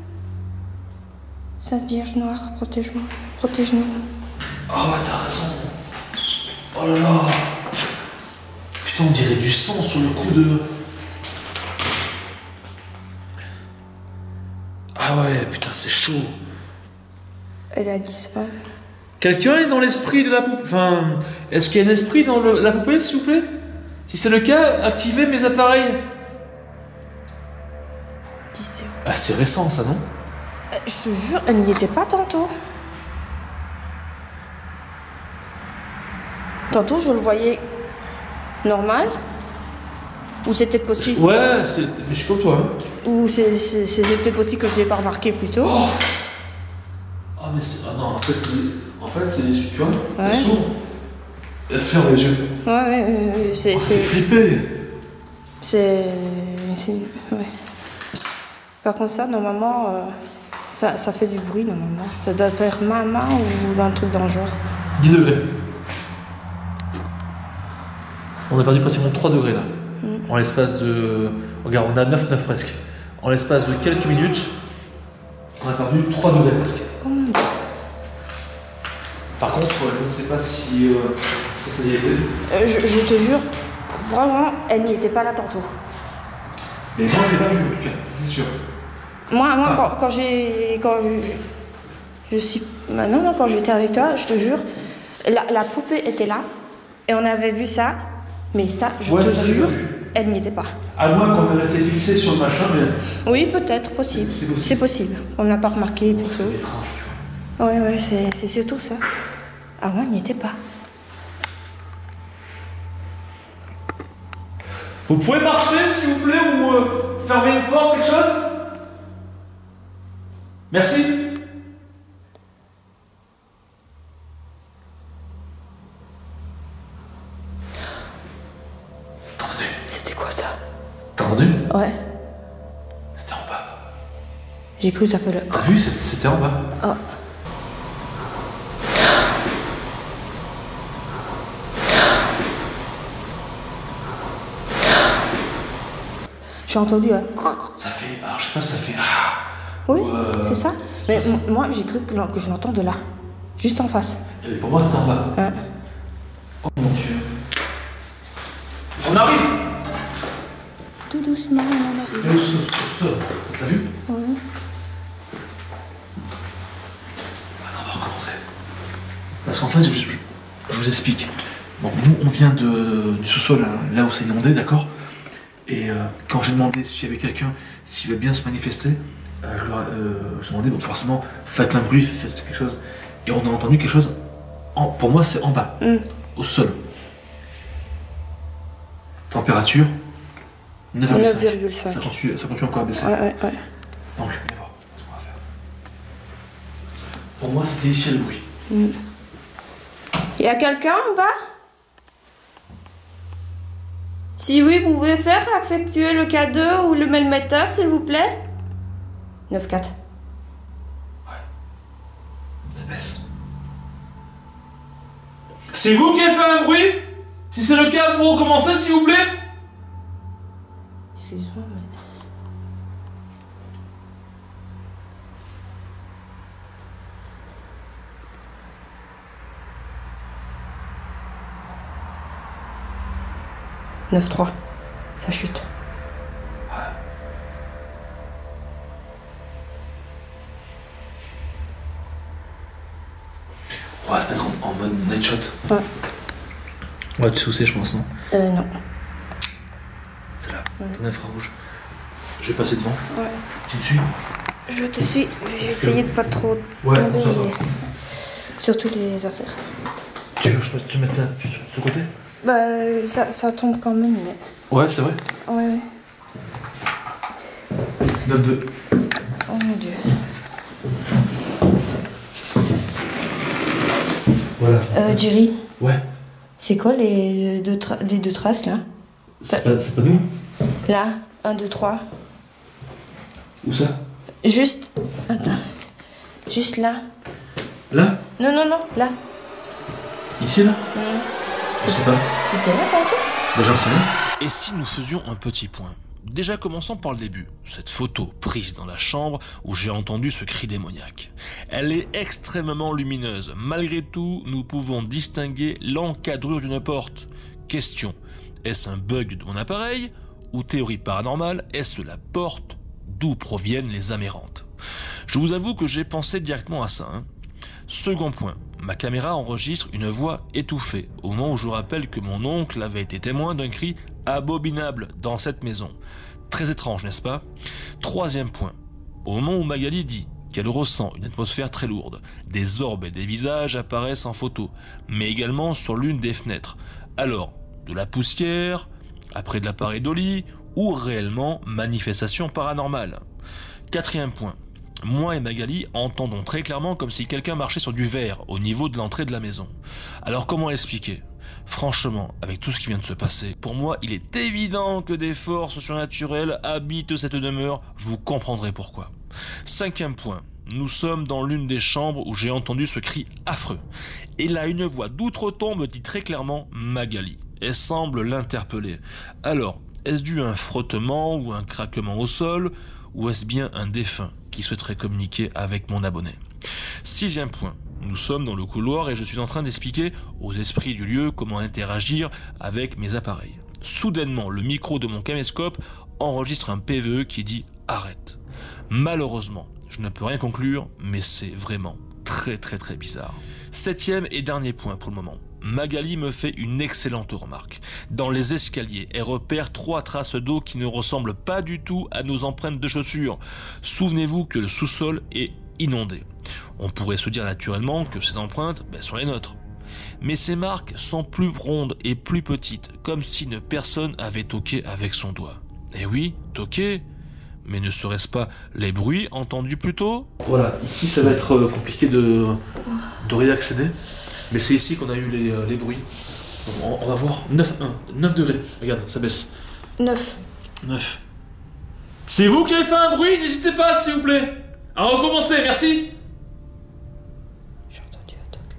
Sainte Vierge Noire, protège-moi. Protège-nous. Oh ouais, t'as raison. Oh là là. Putain, on dirait du sang sur le coup de... Ah ouais, putain, c'est chaud. Elle a dit ça. Quelqu'un est dans l'esprit de la poupée? Enfin, est-ce qu'il y a un esprit dans le- la poupée, s'il vous plaît? Si c'est le cas, activez mes appareils. dix heures. Ah, c'est récent ça, non? Euh, Je te jure, elle n'y était pas tantôt. Tantôt, je le voyais normal. Ou c'était possible. Ouais, c'est... mais je suis comme toi. Hein. Ou c'est- c'est- c'était possible que je ne l'ai pas remarqué plus tôt. Oh, oh mais c'est... Ah non, en fait, c'est... En fait, c'est des... Tu vois? Ouais. Elle s'ouvre. Elle se ferme les yeux. Ouais, ouais, ouais, ouais, c'est. Oh, ça fait c'est- flipper. C'est. c'est- Ouais. Par contre, ça, normalement, euh, ça, ça fait du bruit, normalement. Ça doit faire maman ou un truc dans le genre. dix degrés. On a perdu pratiquement trois degrés là. Mm. En l'espace de... Regarde, on a neuf neuf presque. En l'espace de quelques minutes, on a perdu trois degrés presque. Oh mon Dieu. Par contre, euh, je ne sais pas si euh, ça, ça y a été. Euh, je, je te jure, vraiment, elle n'y était pas là tantôt. Mais moi, je l'ai pas vu, en tout cas, c'est sûr. Moi, moi Ah. quand, quand j'ai. Quand je, je suis. Maintenant, moi, quand j'étais avec toi, je te jure, la, la poupée était là et on avait vu ça, mais ça, je Ouais, te ça, j'ai jure, pas vu. elle n'y était pas. À moins qu'on ait resté fixé sur le machin, mais... Oui, peut-être, possible. C'est possible. C'est possible. On n'a pas remarqué Bon, plutôt. c'est étrange, tu vois. Ouais, ouais, c'est c'est surtout ça. Ah, moi, elle n'y était pas. Vous pouvez marcher, s'il vous plaît, ou euh, fermer une porte, quelque chose? Merci. T'as entendu? C'était quoi ça? T'as entendu? Ouais. C'était en bas. J'ai cru que ça fait le. T'as vu? C'était c'était en bas. Oh. J'ai entendu un. Ça fait... Alors, je sais pas, ça fait... Ah. Oui, Ouais. c'est ça. Mais m- moi, j'ai cru que, l'en- que je l'entends de là. Juste en face. Et pour moi, c'était en bas. Hein. Oh mon Dieu. On arrive. Tout doucement, on arrive. Viens, tout seul, tout seul. T'as vu? Ouais. Attends, on va recommencer. Parce qu'en fait, je, je- je vous explique. Bon, nous, on vient de, du sous-sol, hein, là où c'est inondé, d'accord? Et euh, quand j'ai demandé s'il y avait quelqu'un, s'il veut bien se manifester, euh, je leur ai euh, j'ai demandé, bon, forcément, faites un bruit, faites quelque chose. Et on a entendu quelque chose, en- pour moi, c'est en bas, Mm. au sous-sol. Température, neuf virgule cinq. neuf virgule cinq. Ça continue, ça continue encore à baisser. Ouais, ouais, ouais. Donc, on va voir ce qu'on va faire. Pour moi, c'était ici le bruit. Il y a quelqu'un en bas? Si oui, vous pouvez faire effectuer le K deux ou le mailmeter, s'il vous plaît? neuf quatre. Ça baisse. C'est vous qui avez fait un bruit? Si c'est le cas, vous recommencez, s'il vous plaît? Excuse-moi, mais. neuf trois. Ça chute. On va se mettre en, en mode night shot. Ouais. Ouais, tu sais où c'est, je pense, non? Euh, non. C'est là, ton infrarouge. Je vais passer devant. Ouais. Tu me suis? Je te suis. Je vais essayer de pas trop Ouais, tomber. ça va. et- Surtout les affaires. Tu veux que je te mette ça sur ce côté? Bah, euh, ça, ça tombe quand même, mais. Ouais, c'est vrai. Ouais, ouais. neuf deux. Oh mon dieu. Voilà. Euh, Jerry, Ouais. c'est quoi les deux, tra- les deux traces là? C'est pas, c'est pas nous? Là, un, deux, trois. Où ça? Juste. Attends. Juste là. Là? Non, non, non, là. Ici, là? Je sais pas. C'était là tantôt? Bah j'en sais rien. Et si nous faisions un petit point? Déjà commençons par le début, cette photo prise dans la chambre où j'ai entendu ce cri démoniaque. Elle est extrêmement lumineuse, malgré tout nous pouvons distinguer l'encadrure d'une porte. Question, est-ce un bug de mon appareil? Ou théorie paranormale, est-ce la porte d'où proviennent les âmes errantes? Je vous avoue que j'ai pensé directement à ça. Hein. Second point, ma caméra enregistre une voix étouffée, au moment où je rappelle que mon oncle avait été témoin d'un cri abominable dans cette maison. Très étrange, n'est-ce pas? Troisième point, au moment où Magali dit qu'elle ressent une atmosphère très lourde, des orbes et des visages apparaissent en photo, mais également sur l'une des fenêtres. Alors, de la poussière, après de l'appareil d'Oli, ou réellement manifestation paranormale? Quatrième point, moi et Magali entendons très clairement comme si quelqu'un marchait sur du verre au niveau de l'entrée de la maison. Alors comment expliquer? Franchement, avec tout ce qui vient de se passer, pour moi il est évident que des forces surnaturelles habitent cette demeure, vous comprendrez pourquoi. Cinquième point, nous sommes dans l'une des chambres où j'ai entendu ce cri affreux. Et là une voix d'outre-tombe dit très clairement Magali. Elle semble l'interpeller. Alors, est-ce dû à un frottement ou un craquement au sol, ou est-ce bien un défunt qui souhaiterait communiquer avec mon abonné? Sixième point, nous sommes dans le couloir et je suis en train d'expliquer aux esprits du lieu comment interagir avec mes appareils. Soudainement, le micro de mon caméscope enregistre un P V E qui dit « Arrête ». Malheureusement, je ne peux rien conclure, mais c'est vraiment très très très bizarre. Septième et dernier point pour le moment. Magali me fait une excellente remarque. Dans les escaliers, elle repère trois traces d'eau qui ne ressemblent pas du tout à nos empreintes de chaussures. Souvenez-vous que le sous-sol est inondé. On pourrait se dire naturellement que ces empreintes ben, sont les nôtres. Mais ces marques sont plus rondes et plus petites, comme si une personne avait toqué avec son doigt. Eh oui, toqué. Mais ne serait-ce pas les bruits entendus plus tôt? Voilà, ici ça va être compliqué de, de réaccéder. Mais c'est ici qu'on a eu les, euh, les bruits. On, on va voir. neuf, un, neuf degrés. Regarde, ça baisse. neuf. neuf. C'est vous qui avez fait un bruit? N'hésitez pas, s'il vous plaît. À recommencer, merci. J'ai entendu un toc.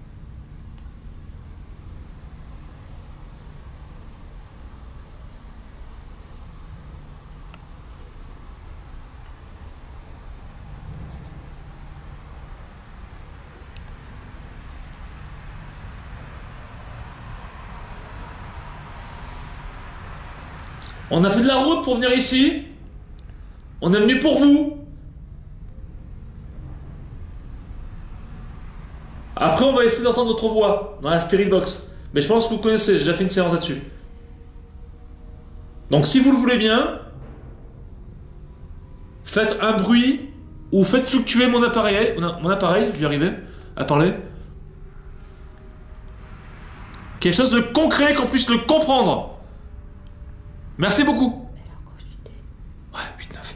On a fait de la route pour venir ici. On est venu pour vous. Après, on va essayer d'entendre notre voix dans la Spirit Box. Mais je pense que vous connaissez, j'ai déjà fait une séance là-dessus. Donc si vous le voulez bien, faites un bruit ou faites fluctuer mon appareil. Mon appareil, je vais y arriver à parler. Quelque chose de concret qu'on puisse le comprendre. Merci beaucoup. Ouais, huit neuf.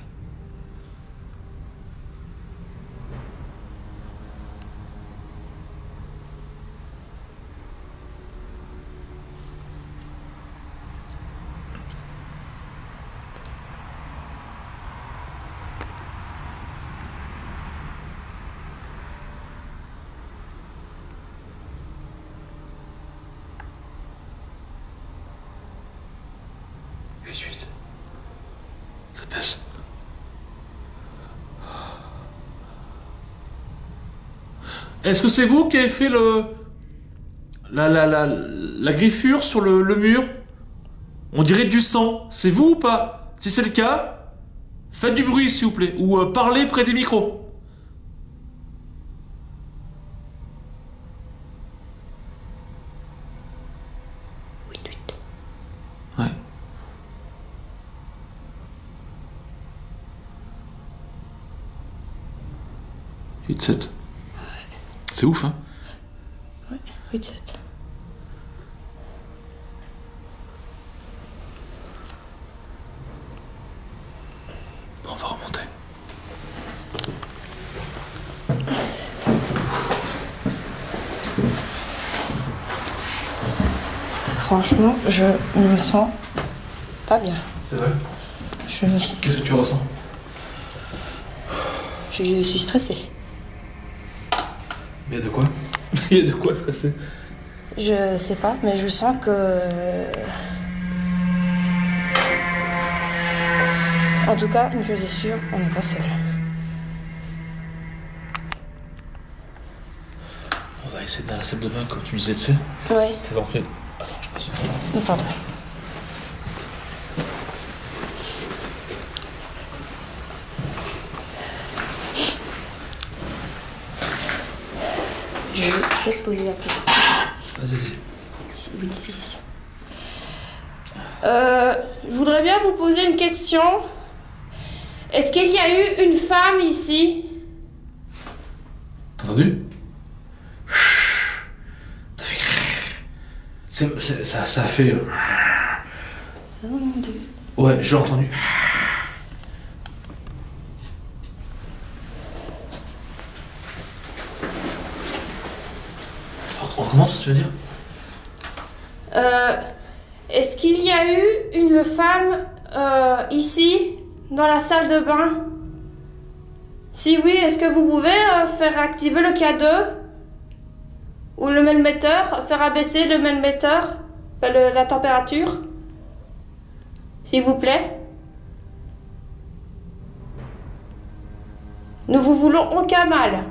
huit huit. Ça baisse. Est-ce que c'est vous qui avez fait le... La, la, la, la griffure sur le, le mur? On dirait du sang. C'est vous ou pas? Si c'est le cas, faites du bruit s'il vous plaît. Ou euh, parlez près des micros. Ouais. huit sept. C'est ouf, hein? Ouais, huit sept. Bon, on va remonter. Franchement, je me sens pas bien. C'est vrai? Je me suis... Qu'est-ce que tu ressens? Je suis stressée. Mais il y a de quoi? Il y a de quoi stresser? Je sais pas, mais je sens que... En tout cas, une chose est sûre, on n'est pas seul. On va essayer dans la salle de bain, comme tu me disais, tu sais. Ouais. T'es rentré. Attends, je passe le Pardon. Je vais peut-être poser la question. Vas-y. Si, oui, si, si. Euh, je voudrais bien vous poser une question. Est-ce qu'il y a eu une femme ici? T'as entendu? T'as fait... C'est, c'est, ça, ça a fait... euh, Oh mon Dieu. Ouais, j'ai entendu. On recommence, tu veux dire? Euh, est-ce qu'il y a eu une femme euh, ici, dans la salle de bain? Si oui, est-ce que vous pouvez euh, faire activer le K deux? Ou le mètre-metteur, faire abaisser le mètre-metteur, enfin, le- la température? S'il vous plaît. Nous vous voulons aucun mal.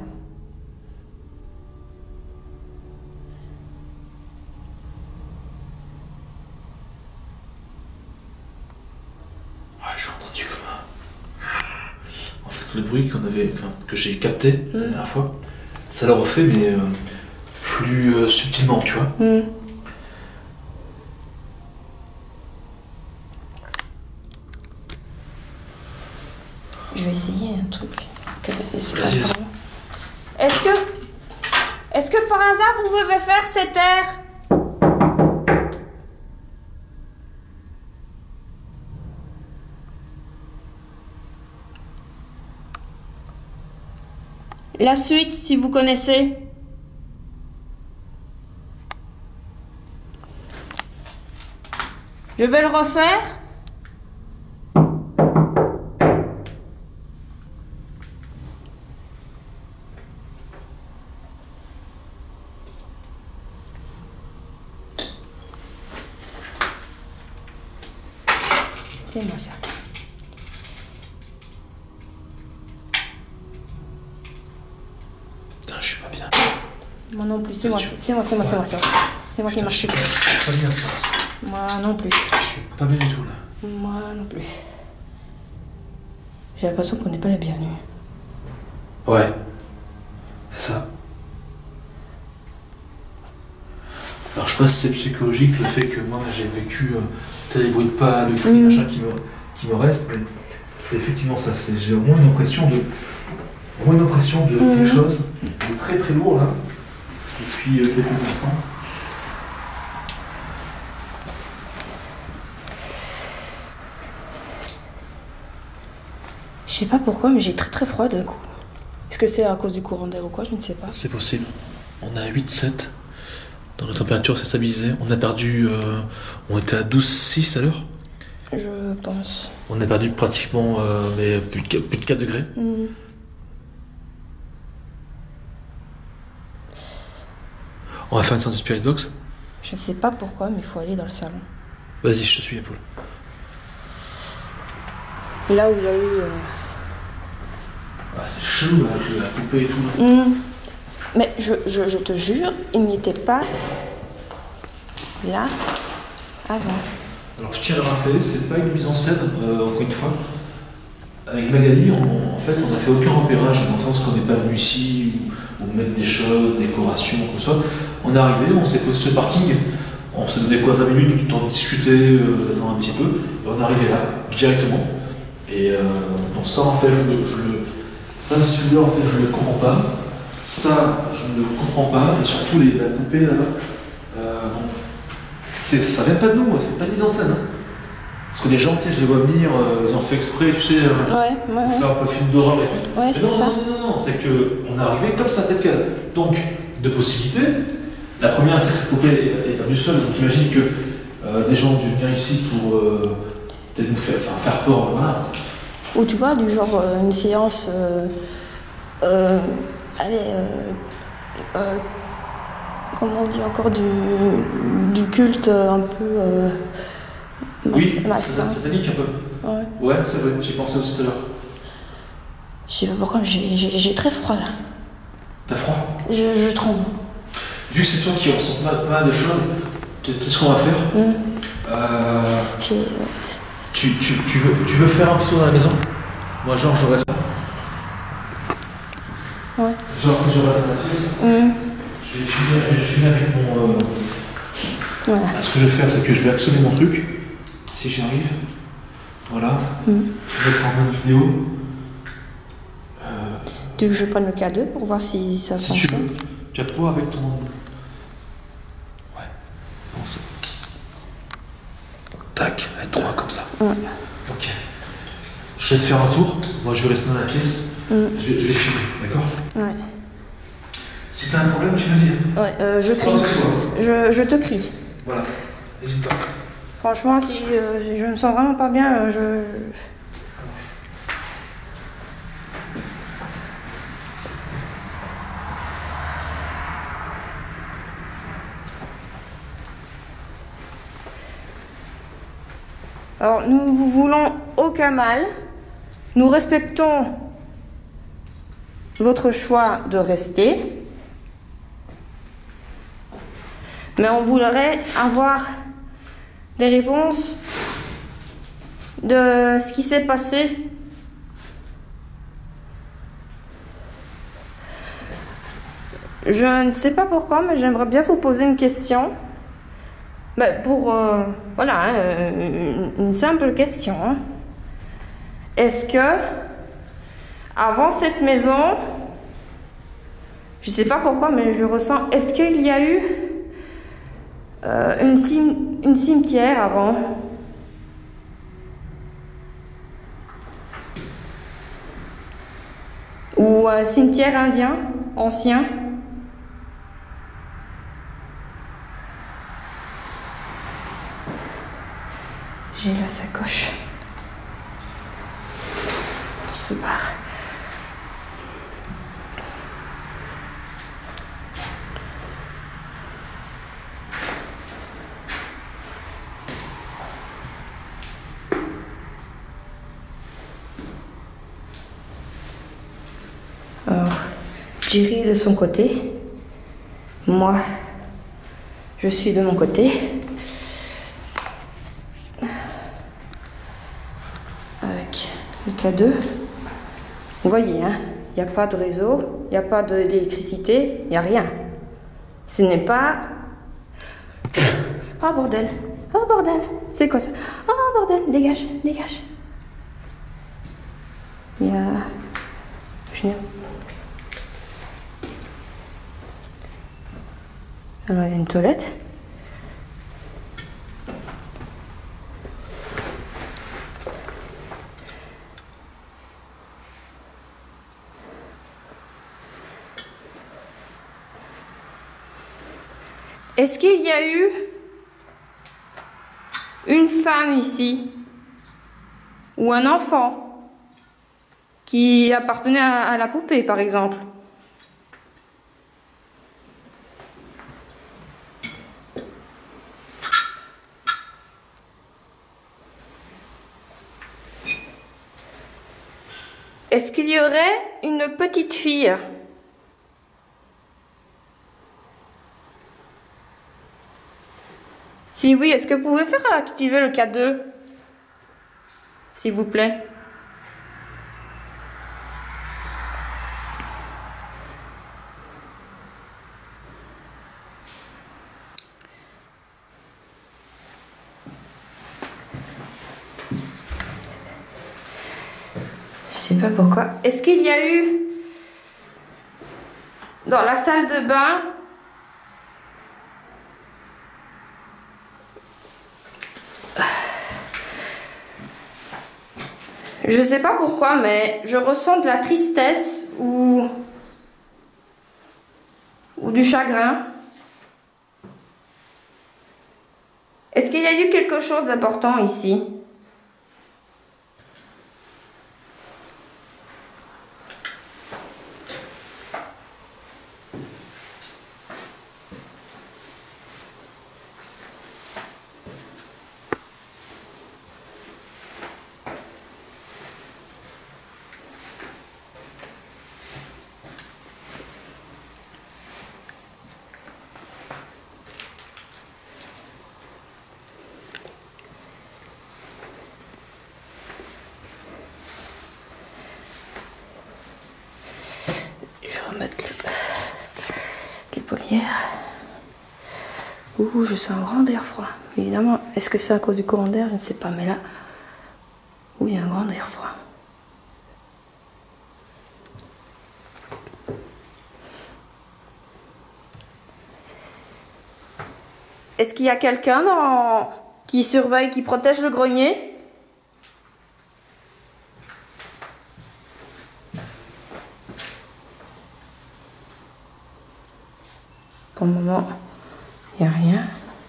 Ouais, j'ai entendu comme un... En fait, le bruit qu'on avait, enfin, que j'ai capté la dernière fois, ça l'a refait, mais euh, plus euh, subtilement, tu vois. Hmm. Je vais essayer un truc. que- c'est pas Vas-y, vas-y. vraiment- Est-ce que... Est-ce que par hasard vous pouvez faire cet air? La suite, si vous connaissez. Je vais le refaire. C'est moi ça. Putain, je suis pas bien. Moi non plus, c'est moi, c'est c'est moi, c'est moi, c'est moi, c'est moi. C'est moi qui Putain, marche. je suis pas- je suis pas bien, ça. Moi non plus. Je suis pas bien du tout, là. Moi non plus. J'ai l'impression qu'on n'est pas les bienvenus. Ouais. C'est ça. Alors, je sais pas si c'est psychologique, le fait que moi, j'ai vécu euh, tel bruit de pas, de cris, Mhm. machin, qui me, qui me reste, mais c'est effectivement ça. C'est, j'ai au moins une impression de... Au moins une impression de Mhm. quelque chose de très très lourd, là, depuis euh, quelques instants. Je sais pas pourquoi, mais j'ai très très froid d'un coup. Est-ce que c'est à cause du courant d'air ou quoi? Je ne sais pas. C'est possible. On est à huit sept. Dans la température, c'est stabilisé. On a perdu... euh, on était à douze six à l'heure. Je pense. On a perdu pratiquement euh, mais plus, de, plus de quatre degrés. Hmm. On va faire une séance de spirit box. Je sais pas pourquoi, mais il faut aller dans le salon. Vas-y, je te suis, Apple. Là où il y a eu... euh, Ah, c'est chelou, là, avec la poupée et tout. Là. hmm. Mais je, je, je te jure, il n'y était pas là avant. Alors, je tiens à le rappeler, c'est pas une mise en scène, euh, encore une fois. Avec Magali, on, en fait, on n'a fait aucun repérage, dans le sens qu'on n'est pas venu ici, ou, ou mettre des choses, décorations, quoi que ce soit. On est arrivé, on s'est posé sur le parking, on s'est donné quoi, vingt minutes, tout le temps de discuter, euh, d'attendre un petit peu, et on est arrivé là, directement. Et euh, donc ça, en fait, je, le- je le... Ça, celui-là, en fait, je ne le comprends pas. Ça, je ne le comprends pas. Et surtout, les, la poupée, là-bas, euh, bon, c'est, ça vient pas de nous, hein, c'est pas une mise en scène. Hein. Parce que les gens, tu sais, je les vois venir, euh, ils ont fait exprès, tu sais, euh, Ouais, ouais, pour ouais. faire un peu film d'horreur et tout. Ouais, Mais c'est non, ça. non, non, non, non, c'est qu'on est arrivé comme ça, tête qu'elle. Donc, deux possibilités. La première, c'est que cette poupée est, est perdue seule. Donc, imagine que euh, des gens ont dû venir ici pour euh, peut-être nous faire, enfin, faire peur, voilà. Ou tu vois, du genre euh, une séance... Euh, euh, allez... Euh, euh, comment on dit encore, du, du culte un peu euh, Oui, malsain. ça satanique un peu. Ouais. Ouais, c'est vrai, j'y pensais aussi tout à l'heure. Je sais pas pourquoi, j'ai- j'ai j'ai très froid là. T'as froid? Je, je tremble. Vu que c'est toi qui ressens pas, pas mal de choses, tu sais ce qu'on va faire? Mm. Euh, J'ai- tu, tu, tu, veux, tu veux faire un petit tour dans la maison? Moi, genre, je reste là. Ouais. Genre, si je reste dans la pièce, Mm. je vais finir, je vais finir avec mon. Euh... Voilà. Ce que je vais faire, c'est que je vais actionner mon truc, si j'y arrive. Voilà. Mm. Je vais mettre en mode vidéo. Euh, Tu veux que je prenne le K deux pour voir si ça si tu fonctionne? veux, tu vas pouvoir avec ton. Ouais. Bon, c'est. Tac, être droit comme ça. Ouais. Ok. Je te laisse faire un tour. Moi, je vais rester dans la pièce. Mm. Je, vais- je vais filmer, d'accord? Ouais. Si t'as un problème, tu me dis. Ouais, euh, je crie. Quoi que ce soit. Je, je te crie. Voilà. N'hésite pas. Franchement, si, euh, si je me sens vraiment pas bien, euh, je. Alors, nous vous voulons aucun mal. Nous respectons votre choix de rester. Mais on voudrait avoir des réponses de ce qui s'est passé. Je ne sais pas pourquoi, mais j'aimerais bien vous poser une question. Ben, pour, euh, voilà, hein, une, une simple question. Hein. Est-ce que, avant cette maison, je ne sais pas pourquoi, mais je le ressens, est-ce qu'il y a eu euh, une, cim une cimetière avant? Ou un cimetière indien, ancien? J'ai la sacoche qui se barre. Alors, Jerry est de son côté. Moi, je suis de mon côté. Avec le K deux. Vous voyez, hein, il n'y a pas de réseau, il n'y a pas d'électricité, il n'y a rien. Ce n'est pas... Oh bordel, oh bordel, c'est quoi ça? Oh bordel, dégage, dégage. Il y a... Je n'ai- Alors, il y a une toilette. Est-ce qu'il y a eu une femme ici ou un enfant qui appartenait à, à la poupée, par exemple? Est-ce qu'il y aurait une petite fille? Si oui, est-ce que vous pouvez faire activer le K deux? S'il vous plaît. Je sais pas pourquoi. Est-ce qu'il y a eu dans la salle de bain je sais pas pourquoi, mais je ressens de la tristesse ou ou du chagrin. Est-ce qu'il y a eu quelque chose d'important ici? remettre le... les paulières. Ouh, je sens un grand air froid. Évidemment, est-ce que c'est à cause du courant d'air? Je ne sais pas, mais là... Ouh, il y a un grand air froid. Est-ce qu'il y a quelqu'un dans... qui surveille, qui protège le grenier? Pour le moment, il n'y a rien.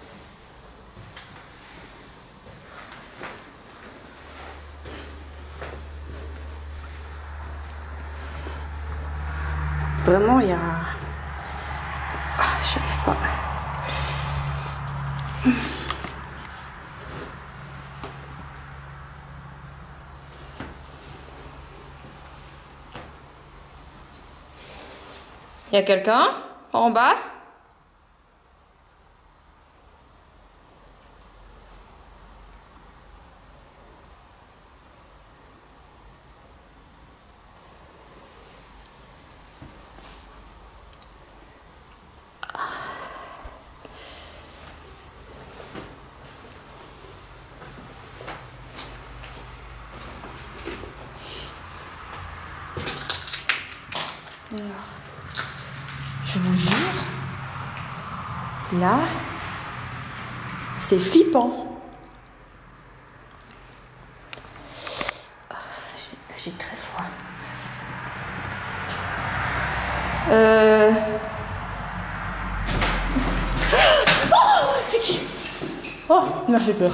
Vraiment, il y a... Ah, j'arrive pas. Il y a quelqu'un en bas? Alors, je vous jure, là, c'est flippant. J'ai très froid. Euh... Oh, c'est qui? Oh, il m'a fait peur.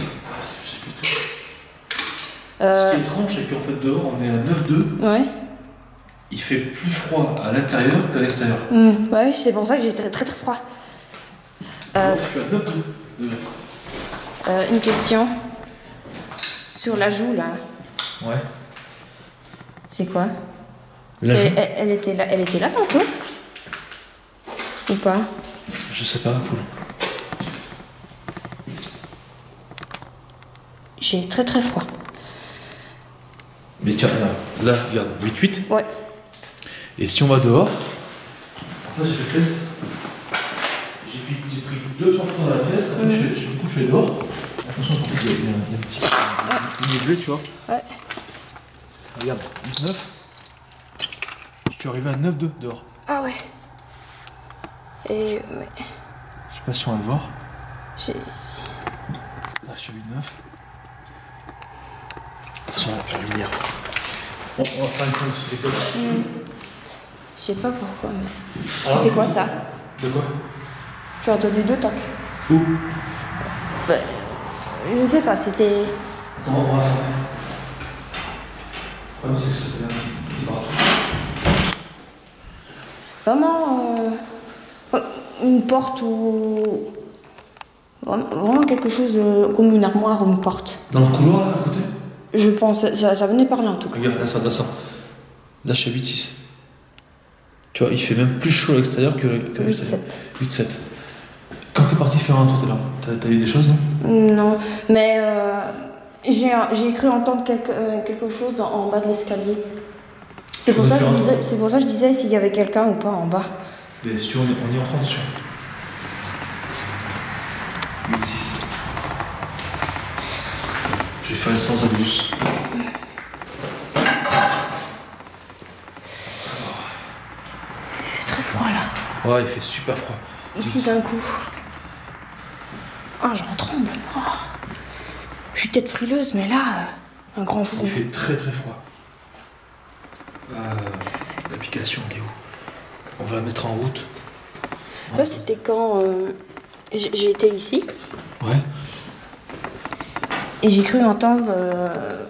Euh... Ce qui est étrange, c'est qu'en fait dehors on est à neuf degrés. Ouais. Il fait plus froid à l'intérieur qu'à l'extérieur. Mmh, ouais, c'est pour ça que j'ai très très très froid. Euh, je suis à neuf degrés. Euh, une question. Sur la joue là. Ouais. C'est quoi? La elle, joue elle, elle était là, elle était là tantôt? Ou pas? Je sais pas, poule. J'ai très très froid. Mais tiens, regarde. Là, regarde, huit huit. Ouais. Et si on va dehors, en fait j'ai fait le test. J'ai pris, j'ai pris deux trois fois dans la pièce, après mmh. je, je, du coup je suis dehors. Attention, il y, a, il y a un petit ouais. Une tu vois. Ouais. Regarde, neuf. Je suis arrivé à neuf deux dehors. Ah ouais. Et mais... Je sais pas si on va le voir. J'ai... Là je suis à huit neuf. Attention, on va faire la lumière. Bon, on va faire une pause sur les codes. Mmh. Je sais pas pourquoi, mais... C'était quoi ça? De quoi? J'ai entendu deux tocs. Où? Bah, je ne sais pas, c'était... Attends, on va faire... Le problème c'est que c'était là. Vraiment... Euh... Une porte ou... Vraiment quelque chose de... comme une armoire ou une porte. Dans le couloir, là, à côté? Je pense, ça, ça venait par là en tout cas. Regarde, là ça descend. Là je suis à huit six. Tu vois, il fait même plus chaud à l'extérieur que, que à l'extérieur. huit sept. Quand t'es parti faire un tour tout à l'heure, t'as, t'as eu des choses, non? Non, mais euh, j'ai, j'ai cru entendre quelque, euh, quelque chose dans, en bas de l'escalier. C'est pour, ça que je disais, c'est pour ça que je disais s'il y avait quelqu'un ou pas en bas. Mais si on, on y entend dessus. huit six. Je vais faire une séance de bus. Il fait très froid là. Ouais, il fait super froid. Ici d'un coup. Ah, j'en tremble. Oh. Je suis peut-être frileuse, mais là, un grand froid. Il fait très très froid. Euh, l'application, elle est où? On va la mettre en route. Là, c'était quand euh, j'ai été ici. Ouais. Et j'ai cru entendre euh,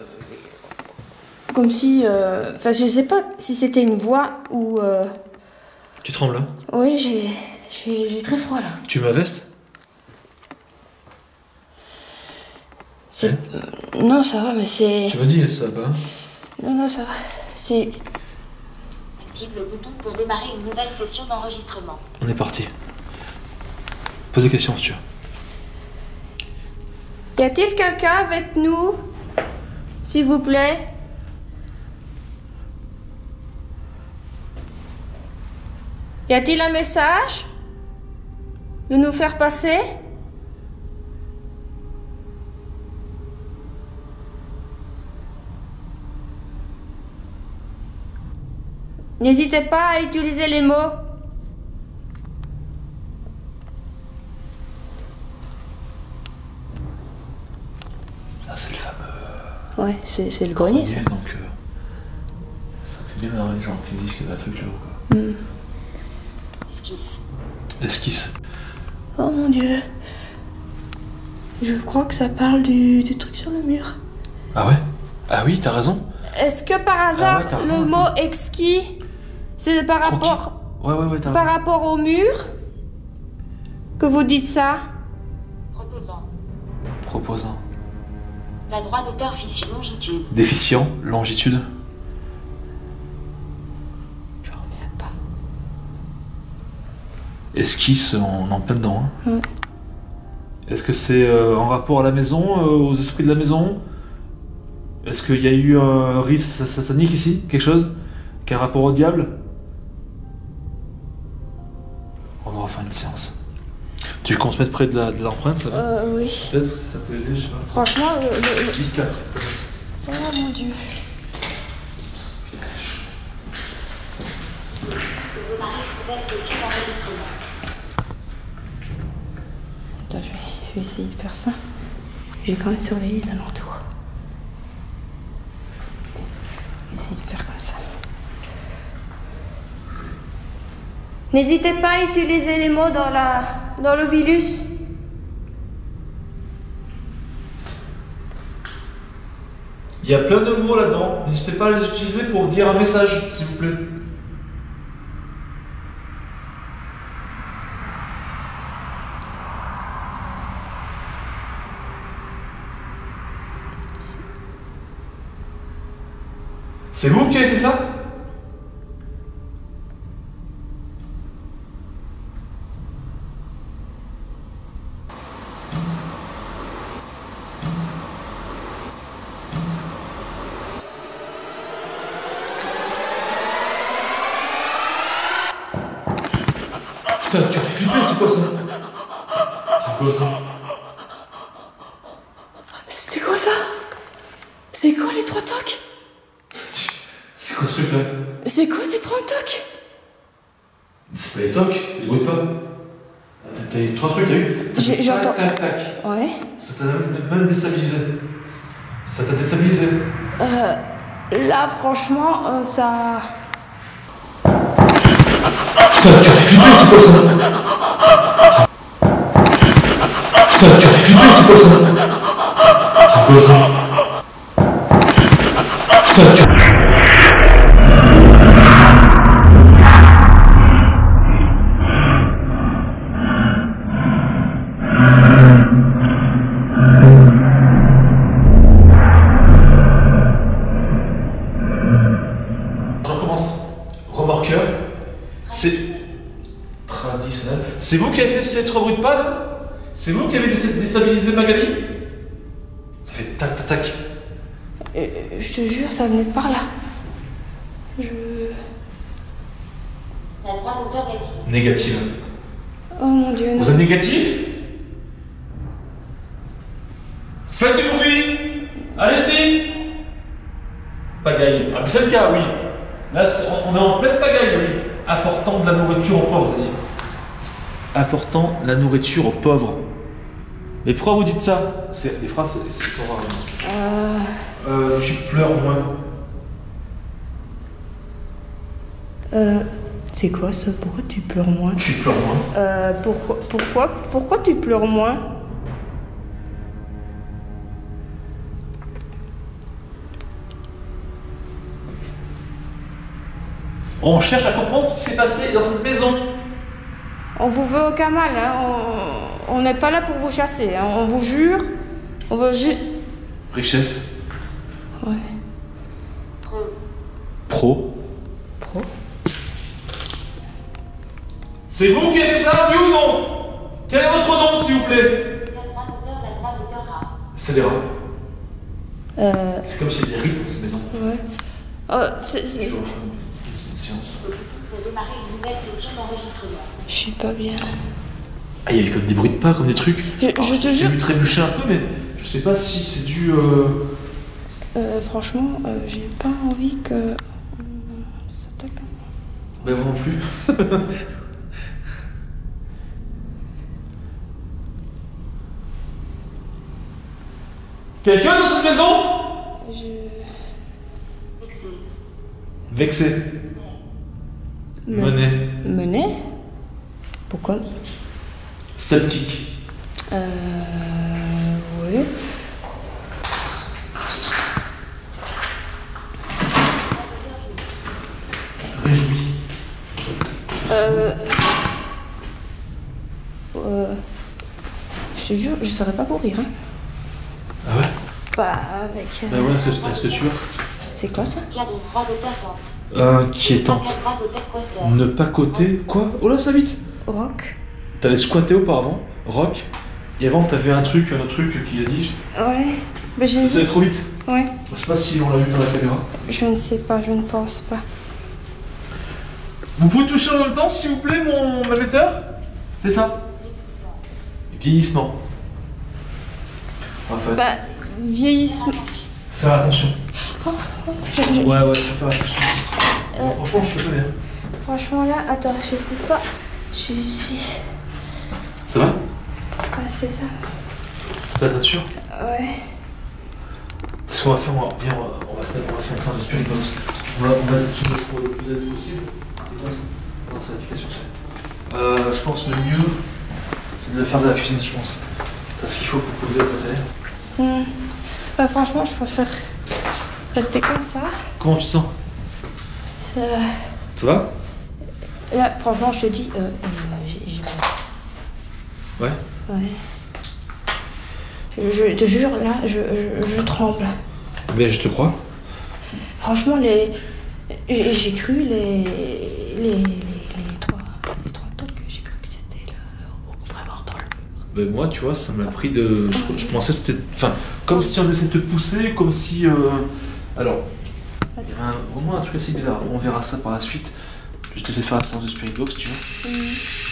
comme si... Enfin, euh, je sais pas si c'était une voix ou... Euh... Tu trembles là? Oui, j'ai, j'ai, j'ai très froid là. Tu mets ma veste? C'est... Eh? Non, ça va, mais c'est... Tu m'as dit, ça va pas? Non, non, ça va. C'est... Active le bouton pour démarrer une nouvelle session d'enregistrement. On est parti. Pose des questions, si tu veux. Y a-t-il quelqu'un avec nous? S'il vous plaît? Y a-t-il un message de nous faire passer? N'hésitez pas à utiliser les mots. Ça, c'est le fameux. Ouais, c'est c'est le grenier, ça. Donc, euh, ça fait bien marrer, genre, qu'ils disent qu'il y a un truc là-haut, quoi. Mm. Esquisse. Esquisse. Oh mon Dieu. Je crois que ça parle du, du truc sur le mur. Ah ouais? Ah oui, t'as raison. Est-ce que par hasard, Ah ouais, t'as raison. le mot exquis, c'est par Croquis. rapport, Ouais, ouais, ouais, t'as par raison. rapport au mur que vous dites ça? Proposant. Proposant. La droit d'auteur fixe longitude. Déficient, longitude. Je reviens pas. Esquisse, on est en plein dedans. Hein. Ouais. Est-ce que c'est euh, en rapport à la maison, euh, aux esprits de la maison? Est-ce qu'il y a eu un rite satanique ici? Quelque chose? Qui a un rapport au diable? On va refaire une séance. Tu veux qu'on se mette près de la- de l'empreinte là Euh, oui. Peut-être que ça peut aider, je sais pas. Franchement, le... le- le- huit quatre, ça passe. Oh mon Dieu. Démarrer une nouvelle session d'enregistrement. Attends, je vais, je vais essayer de faire ça. J'ai quand même surveillé les alentours. Je vais essayer de faire comme ça. N'hésitez pas à utiliser les mots dans, la, dans le virus. Il y a plein de mots là-dedans. N'hésitez pas à les utiliser pour dire un message, s'il vous plaît. C'est vous qui avez fait ça? Putain, tu as fait flipper, c'est quoi ça? C'est quoi ça? C'était quoi ça? C'est quoi les trois tocs? C'est quoi ce truc là? C'est quoi ces trois tocs? C'est pas les tocs, c'est les bruits de pas. T'as t'as eu trois trucs, t'as eu? T'as J'ai- fait j'entends- tac, tac, tac. Ouais. Ça t'a même, même déstabilisé. Ça t'a déstabilisé. Euh, là, franchement, euh, ça... Putain, tu as fait flipper, c'est quoi ça? Putain, tu as fait flipper, c'est quoi ça? C'est quoi ça? Putain, tu... Je recommence. Remorqueur. C'est... Traditionnel. C'est vous qui avez fait ces trois bruits de pas là? C'est vous qui avez dé- déstabilisé Magali? Ça fait tac tac tac. Euh, je te jure, ça venait de par là. Je... La droit d'auteur négative. Négative. Oh mon Dieu, non. Vous êtes négatif? Faites du bruit! Allez-y! Pagaille. Ah, mais c'est le cas, oui. Là, c'est- on, on est en pleine pagaille, oui. Apportant de la nourriture aux pauvres, c'est-à-dire. Apportant la nourriture aux pauvres. Mais pourquoi vous dites ça? C'est des phrases, c'est c'est sont rares. Euh... Euh, je pleure moins. Euh... C'est quoi ça? Pourquoi tu pleures moins? Tu pleures moins. Euh... Pourquoi... Pourquoi... Pourquoi tu pleures moins? On cherche à comprendre ce qui s'est passé dans cette maison. On vous veut aucun mal, hein. On- On n'est pas là pour vous chasser, hein. On vous jure. On veut juste... Richesse. Ouais. Pro. Pro. Pro. C'est vous qui avez fait ça, oui ou non? Quel est votre nom, s'il vous plaît? C'est la droit d'auteur, la droit d'auteur rare. C'est des rats. Euh... C'est comme s'il y avait des rites dans cette maison. Ouais. Euh... c'est- c'est- Je c'est- vois une science. Copie démarrer une nouvelle session d'enregistrement. Je suis pas bien. Ah, il y avait comme des bruits de pas, comme des trucs. Je, Alors, je te j'ai jure. vu trébucher un peu, mais je sais pas si c'est dû. Euh... Euh, franchement, euh, j'ai pas envie que. on s'attaque. Bah, vous non plus. Quelqu'un dans cette maison? Je. Vexé. Vexé. Me- Monnaie. Mener? Pourquoi? Sceptique. Euh. Oui. Réjoui. Euh. Euh. Je te jure, je saurais pas courir, hein. Ah ouais? Pas avec. euh, Bah ouais, est-ce que, est-ce que sûr? C'est quoi ça? Cadre droit d'auteur tente. Euh, qui est tente. Cadre droit d'auteur quater. Ne pas coter. Quoi? Oh là, ça vite! Rock? T'avais squatté auparavant, rock, et avant t'avais un truc, un autre truc qui a dit. Ouais. Mais j'ai C'est vu. trop vite. Ouais. Je sais pas si on l'a vu dans la caméra. Je ne sais pas, je ne pense pas. Vous pouvez toucher en même temps, s'il vous plaît, mon émetteur? C'est ça? Vieillissement. En fait, Bah, vieillissement. faire attention. Je- je- Ouais, ouais, faut faire attention. Euh. Franchement, je te connais. hein. Franchement, là, attends, je sais pas. Je suis. Ça va? Ah, c'est ça. T'as t'es sûr? Ouais. C'est ce qu'on va faire, on va, viens, on va, on va se mettre, on va faire une séance de spirit box. On va, on va se mettre pour le plus à l'aise possible. C'est quoi ça? Non, c'est l'application ça. Euh, je pense le mieux, c'est de le faire de la cuisine, je pense. Parce qu'il faut pour poser le côté. Hmm. Bah, franchement, je préfère rester comme ça. Comment tu te sens? Ça... Ça va? Là, franchement, je te dis, euh, euh, j'ai. j'ai- Ouais. Ouais. Je te jure, là, je, je, je tremble. Mais je te crois. Franchement, les. J'ai j'ai cru les. Les. Les, les trois. Les trois tocs, j'ai cru que c'était là, vraiment dans le. Mais moi, tu vois, ça m'a pris de. Je, je pensais que c'était. Enfin, comme si on essayait de te pousser, comme si. Euh... Alors. Il y avait un- vraiment un truc assez bizarre. On verra ça par la suite. Je vais te laisser faire la séance de Spirit Box, tu vois. Hmm.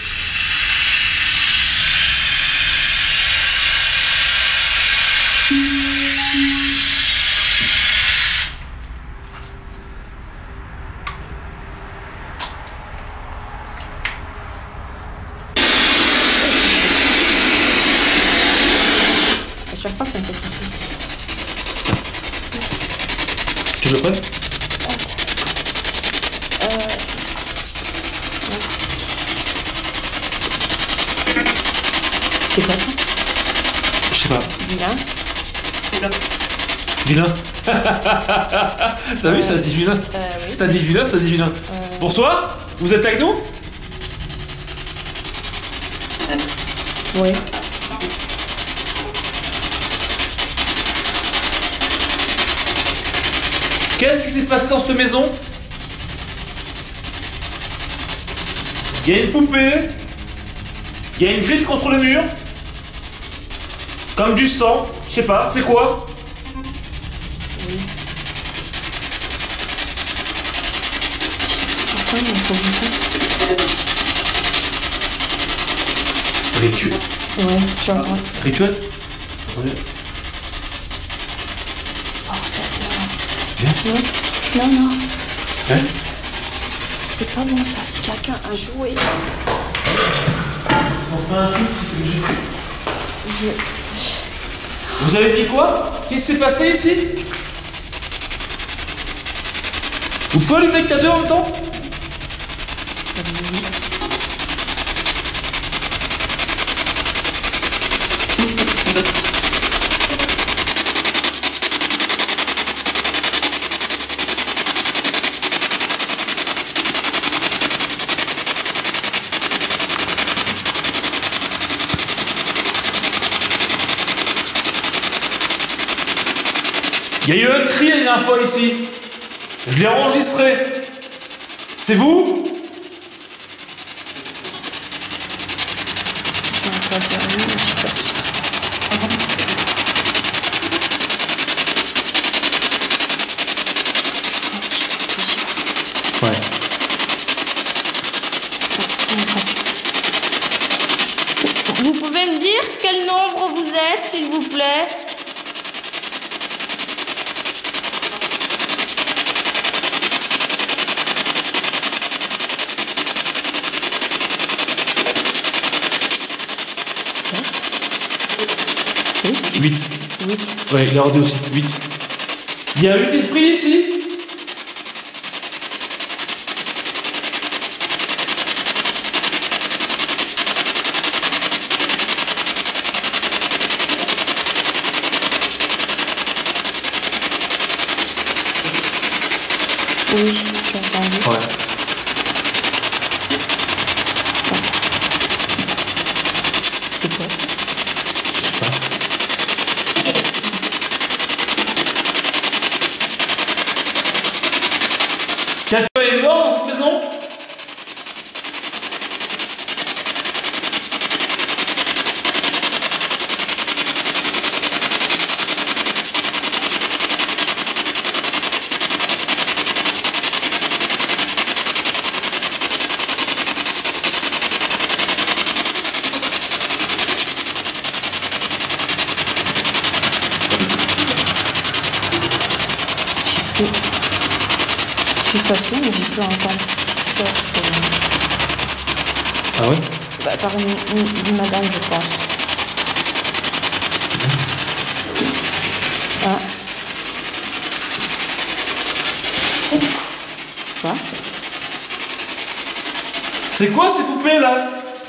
À chaque fois que ça me fait ça. Tu le prends? C'est quoi ça? Je sais pas. Vilain? Vilain. T'as vu, ça se dit vilain? Euh, oui. T'as dit vilain, ça se dit vilain. Euh, Bonsoir, vous êtes avec nous? oui. Qu'est-ce qui s'est passé dans cette maison? Il y a une poupée. Il y a une griffe contre le mur. Comme du sang. Je sais pas, c'est quoi? Oui. Pourquoi il faut que je fasse? Rituel. Ouais, j'entends. Rituel? Attendez. Non, non, non. Hein? C'est pas bon ça, si quelqu'un a joué. On fait un truc si c'est logique. Je. Vous avez dit quoi? Qu'est-ce qui s'est passé ici? Vous pouvez allumer le K deux en même temps? Il y a eu un cri la dernière fois ici. Je l'ai enregistré. C'est vous? Je vais entendre rien, mais je suis pas sûre. Je pense qu'ils sont plusieurs. Ouais. s'il vous plaît. huit. huit. Ouais, il a regardé aussi. huit. Il y a huit esprits ici. Oui, j'ai entendu. Ouais. C'est quoi ça? Je sais pas. Quelqu'un est mort dans cette maison? Je suis pas sûre, mais j'ai pu entendre ça. Ah ouais? Bah, par une, une, une madame, je pense. Ah. Quoi? C'est quoi ces poupées là?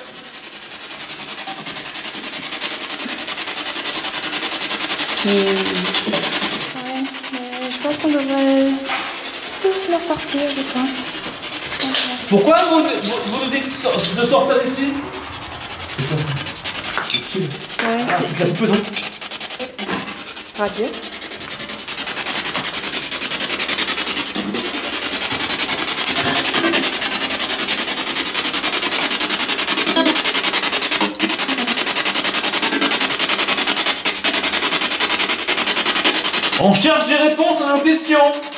Qui... Ouais, mais je pense qu'on devrait tous la sortir, je pense. Pourquoi vous, vous, vous nous dites so- de sortir d'ici? C'est quoi ça? C'est chill. Ouais, Ah, c'est c'est la poupée non? radio. On cherche des réponses à nos questions.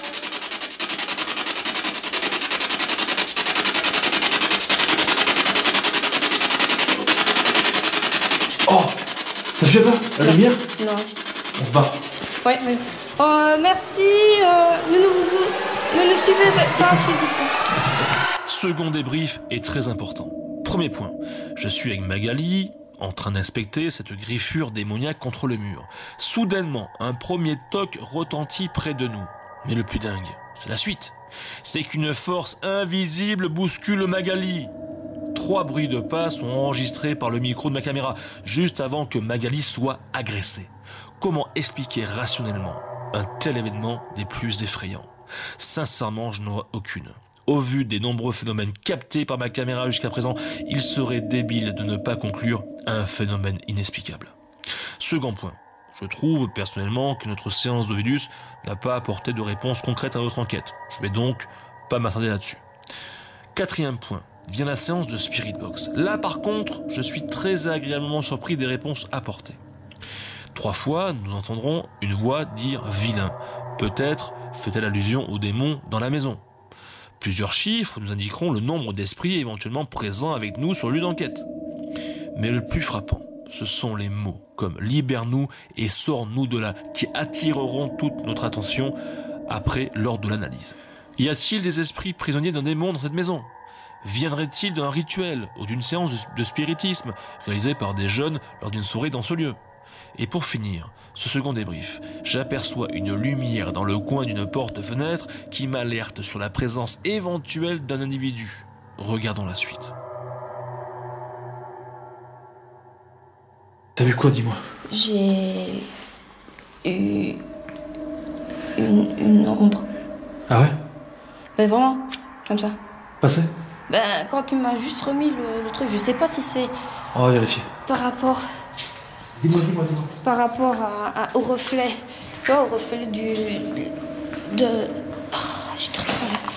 Oh, ça fait pas la lumière? Non. On se bat. Ouais, mais... Euh, merci. Euh, ne, nous, ne nous suivez pas, s'il vous plaît. Second débrief est très important. Premier point, je suis avec Magali, en train d'inspecter cette griffure démoniaque contre le mur. Soudainement, un premier toc retentit près de nous. Mais le plus dingue, c'est la suite. C'est qu'une force invisible bouscule Magali. Trois bruits de pas sont enregistrés par le micro de ma caméra, juste avant que Magali soit agressée. Comment expliquer rationnellement un tel événement des plus effrayants? Sincèrement, je n'en vois aucune. Au vu des nombreux phénomènes captés par ma caméra jusqu'à présent, il serait débile de ne pas conclure à un phénomène inexplicable. Second point, je trouve personnellement que notre séance d'Ovidus n'a pas apporté de réponse concrète à notre enquête. Je vais donc pas m'attarder là-dessus. Quatrième point, vient la séance de Spirit Box. Là par contre, je suis très agréablement surpris des réponses apportées. Trois fois, nous entendrons une voix dire « vilain ». Peut-être fait-elle allusion aux démons dans la maison. Plusieurs chiffres nous indiqueront le nombre d'esprits éventuellement présents avec nous sur le lieu d'enquête. Mais le plus frappant, ce sont les mots comme « libère-nous » et « sors-nous de là » qui attireront toute notre attention après lors de l'analyse. Y a-t-il des esprits prisonniers d'un démon dans cette maison? Viendrait-il d'un rituel ou d'une séance de spiritisme réalisée par des jeunes lors d'une soirée dans ce lieu? Et pour finir, ce second débrief, j'aperçois une lumière dans le coin d'une porte-fenêtre qui m'alerte sur la présence éventuelle d'un individu. Regardons la suite. T'as vu quoi, dis-moi? J'ai eu une, une ombre. Ah ouais? Mais vraiment, comme ça. Passé? Ben, quand tu m'as juste remis le, le truc, je sais pas si c'est On va vérifier. par rapport, Dis-moi, dis-moi, dis-moi. par rapport à, à- au reflet. Tu vois, au reflet du... de... Oh, j'ai très froid là.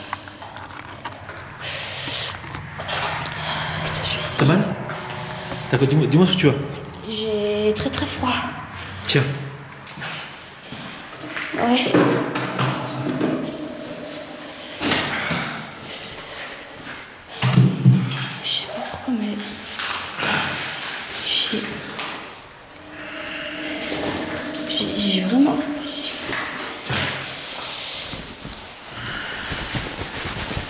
Putain, je vais essayer. T'as mal? T'as quoi? Dis-moi, dis-moi ce que tu as. J'ai très très froid. Tiens. Ouais. Je sais pas pourquoi, mais... J'ai...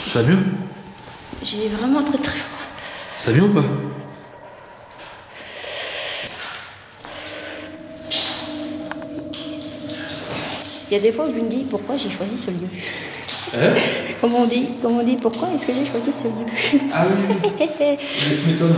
Ça va mieux? J'ai vraiment très très froid. Ça va bien ou pas? Il y a des fois où je me dis pourquoi j'ai choisi ce lieu. Hein? Comme on dit, comme on dit, pourquoi est-ce que j'ai choisi ce lieu? Ah oui, oui. Tu m'étonnes.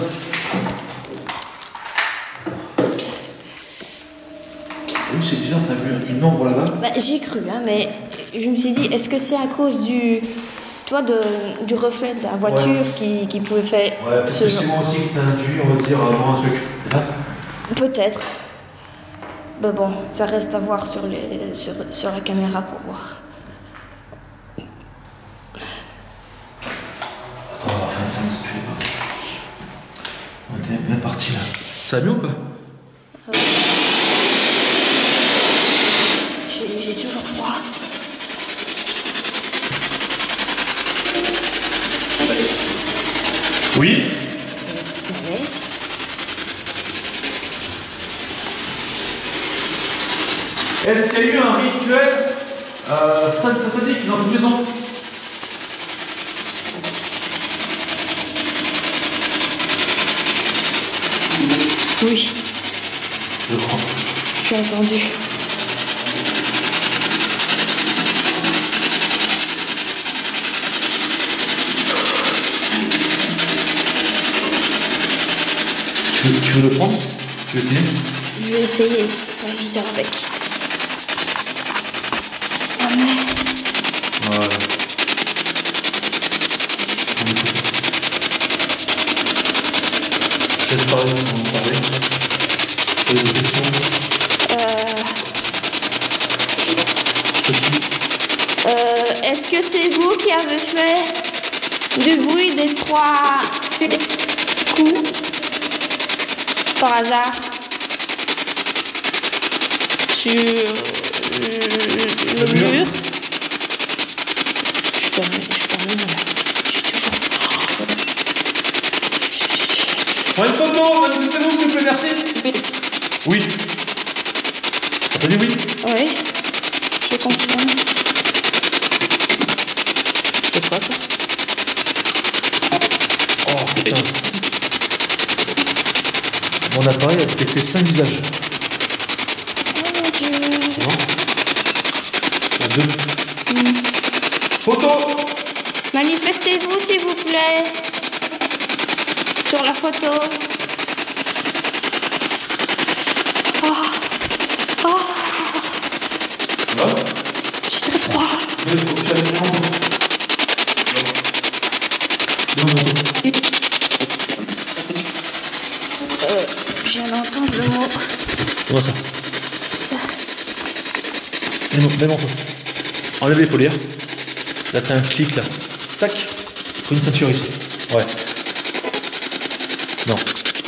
Oui, c'est bizarre, t'as vu une ombre là-bas? Bah, j'ai cru, hein, mais je me suis dit, est-ce que c'est à cause du, toi, de, du reflet de la voiture Ouais. qui, qui pouvait faire Ouais, peut-être ce que c'est genre. moi aussi qui t'ai induit, on va dire, avant un truc. C'est ça? Peut-être. Mais bon, ça reste à voir sur, les, sur, sur la caméra pour voir. Attends, on va faire une scène de tuer. On était bien parti là. Ça va mieux ou pas? J'ai j'ai toujours froid. Oui? Malaise. Est-ce qu'il y a eu un rituel euh, satanique dans cette maison? Oui, Je crois. j'ai entendu. Tu veux, tu veux le prendre? Tu veux essayer? Je vais essayer, c'est pas évident avec. Ah mais... Voilà. Je laisse parler si vous parlez. Vous avez des questions? Euh... Je suis. Euh, est-ce que c'est vous qui avez fait du bruit des trois coups par hasard sur le, le mur. mur? Je peux, je peux même là. J'ai toujours. Prends une photo, manifestez-vous s'il vous plaît, merci. Oui. T'as dit oui? Oui, je confirme. C'est quoi ça? Oh putain. Mon appareil a détecté cinq visages. Oh mon dieu. C'est bon? Il y a deux. Mm. Photo! Manifestez-vous s'il vous plaît. Sur la photo. Oh. Oh. Ça va? J'ai très froid. Mais faut que tu ailles bien en haut. Bien en haut. Euh, je viens d'entendre le mot. Comment ça? Ça. Mets mon manteau. Enlève les paulières. Là, t'as un clic là. Tac. Faut une ceinture ici. Ouais. Non.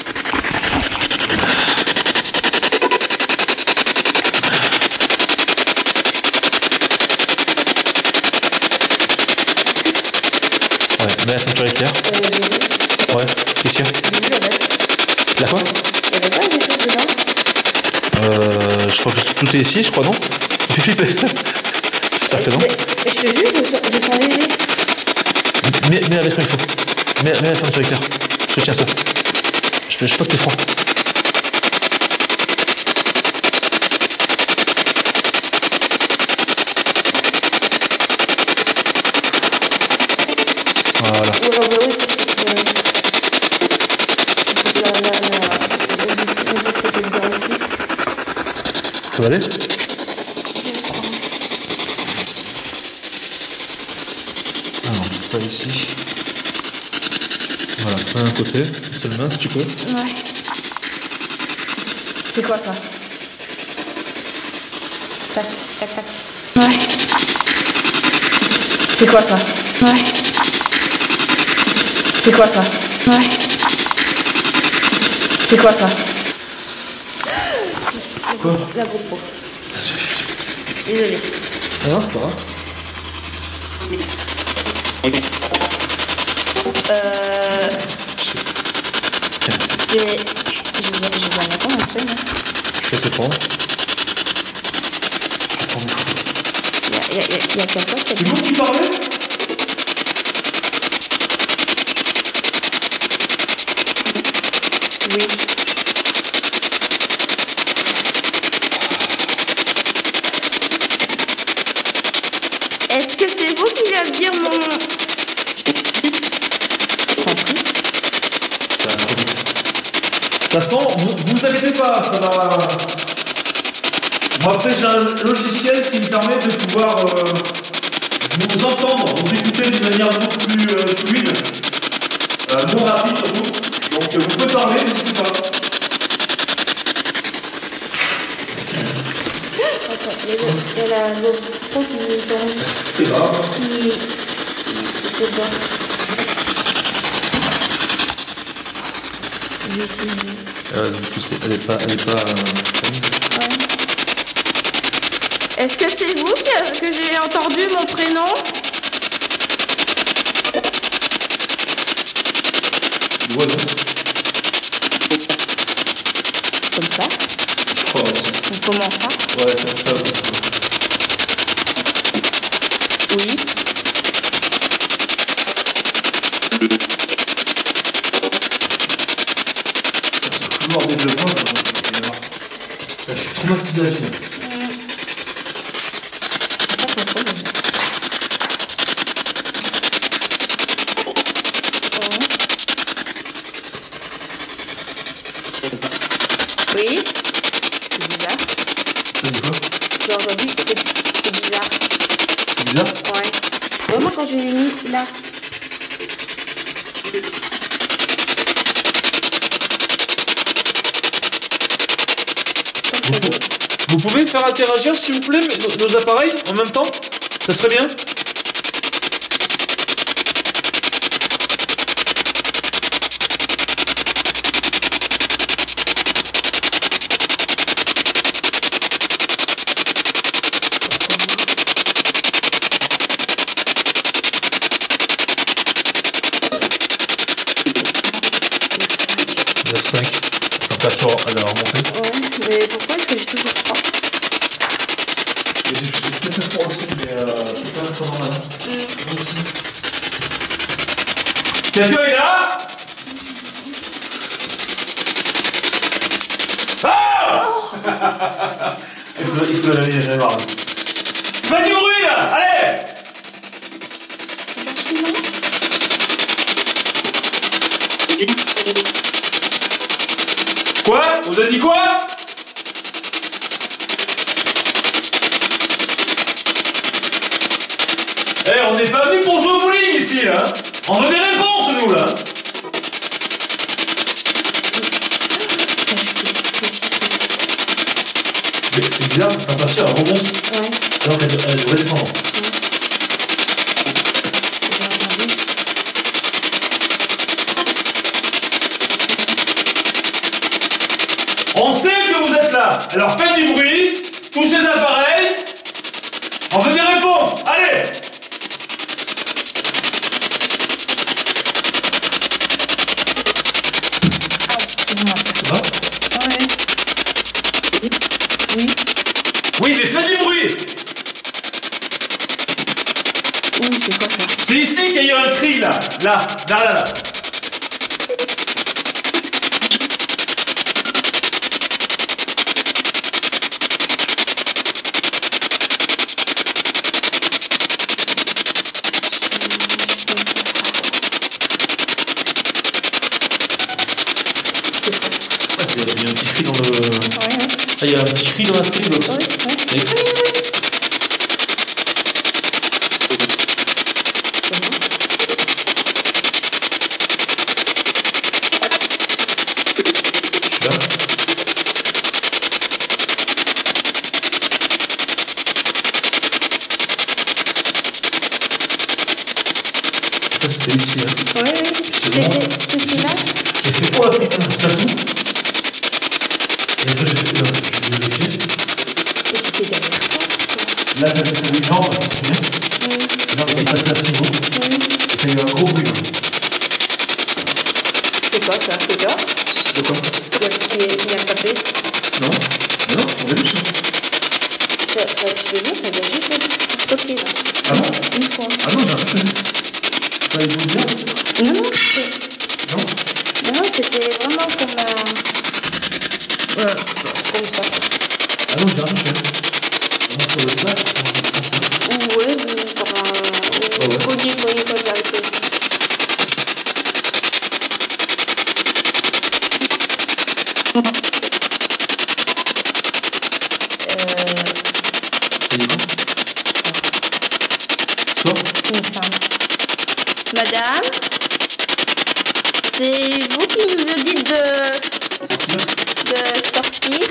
Ouais, mets la ceinture éclair. Ouais, qu'est-ce qu'il y a? La quoi? Il n'y avait pas des choses dedans? Euh, je crois que tout est ici, je crois, non? Tu fais flipper. J'espère que non. Mais, je te jure, je sens, je sens léger. Mets, mets la veste comme il faut. Mets, mets la ceinture éclair. Je tiens ça. Je peux, je peux que t'es franc. Voilà. Ouais, ouais, ouais, c'est euh, je suppose la, la, la, la, le micro était dedans aussi. Ça va aller? Alors, ça ici. Voilà, ça à un côté. Une seule main si tu peux. Ouais. C'est quoi ça? Tac, tac, tac. Ouais. C'est quoi ça? Ouais. C'est quoi ça? Ouais. C'est quoi ça? Quoi? La GoPro. Désolé. Ah non, c'est pas grave. Euh. Tiens, C'est. Je vais je vais en attendre un peu, là. je te laisse prendre. Je prends une photo. Il y a, il y a, il y a quelqu'un qui a C'est vous qui parlez? Oui. Est-ce que c'est vous qui allez me dire mon... Je t'en prie. Ça va trop vite. De toute façon, vous, vous inquiétez pas, ça va. Moi après j'ai un logiciel qui me permet de pouvoir euh, vous entendre, vous écouter d'une manière beaucoup plus euh, fluide, euh, moins rapide surtout. Donc euh, vous pouvez parler, n'hésitez pas. Attends, il y a le- il y a la GoPro qui tourne. C'est grave. Qui... C'est bon. Je vais essayer. Euh, du coup, c'est- elle est pas, elle est pas. Euh, Ouais. Est-ce que c'est vous que, que j'ai entendu mon prénom? ouais, non. Comme ça? Je crois aussi. Ou comment ça? Ouais, comme ça. Comme ça. Oui. Ce couloir des deux voies, là, je suis traumatisé de la vie. Oui. C'est bizarre. Ça dit quoi? J'ai entendu que c'est c'est bizarre. C'est bizarre? Ouais. Vraiment quand je l'ai mis là. Vous, pou- vous pouvez faire interagir s'il vous plaît mais nos, nos appareils en même temps? Ça serait bien? neuf cinq. Température, elle a remonté. Ouais, mais pourquoi est-ce que j'ai toujours froid? J'ai peut-être froid aussi, mais euh, c'est pas trop normal. Merci. Quelqu'un est là? Ah! il faut, il faut la laver, j'en ai marre. Faites du bruit là! Allez! Quoi? Vous avez dit quoi? Eh, on n'est pas venu pour jouer au bowling ici, là. On veut des réponses, nous, là. Mais c'est bizarre, la température, elle remonte. Ouais. Alors qu'elle elle devrait descendre. J'ai entendu. On sait que vous êtes là. Alors faites du bruit, touchez les appareils. On veut des réponses. Allez! Ah, excuse-moi ça. Ça va? Ouais. Oui. Oui, mais faites du bruit. Oui, c'est quoi ça? C'est ici qu'il y a eu un cri, là. Là, là, là, là. Ah, il y a il y a un petit cri dans le... Ouais, ouais. Ah, il y a un petit cri dans la Streambox. Ouais, ouais. Et- Je suis là. En fait, c'était ici, hein. Ouais, ouais. T'étais t'étais là? J'ai fait quoi, putain? T'as tout? Et après, j'ai fait... Euh, je vais vérifier. Et c'était derrière toi? Là, t'as fait oui, non, je me souviens. Oui. Non, il est passé à six mots. Oui. Il y a eu un gros bruit, là. C'est quoi ça? C'est toi? De quoi? Qui a, qui a, qui a tapé? Non? Mais non, on a vu ça. Ça, ça, je te jure, ça vient juste de toquer là. Ah bon? Une fois. Ah non, j'ai rien touché. C'est pas une bonne bière? Non, non, c'est- Non? non, non, c'était vraiment comme un... Euh, comme ça. Ah non, j'ai un touché. On montre le Slack. Ou ouais, ou par un. Ah ouais. Ou cogner, cogner, cogner avec eux. Euh. Ça y est, quoi Ça. Sors. Une femme. Madame, c'est vous qui nous dites de, Sortir. de sortir.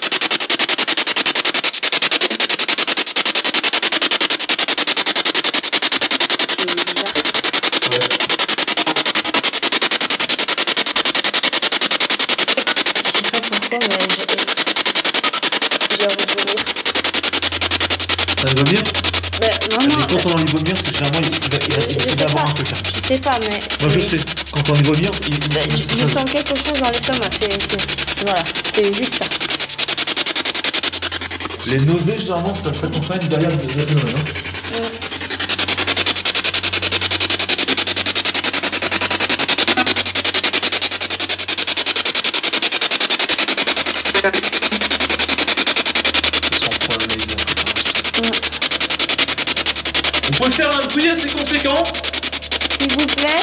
C'est bizarre. Ouais. Je sais pas pourquoi, mais j'ai j'ai envie de vomir. T'as envie de vomir? Mais Mais vraiment, quand on a envie de vomir, c'est généralement il va, il va, il je va sais avoir pas. un truc. hein. Je sais pas, mais. Moi je c'est- sais, quand on a envie de vomir, il, il, Ben, il- je, je ça- sens quelque chose dans l'estomac, c'est, c'est, c'est- voilà, c'est juste ça. les nausées, généralement, ça s'accompagne derrière de de- de- de- hein. On peut faire un bruit assez conséquent. S'il vous plaît.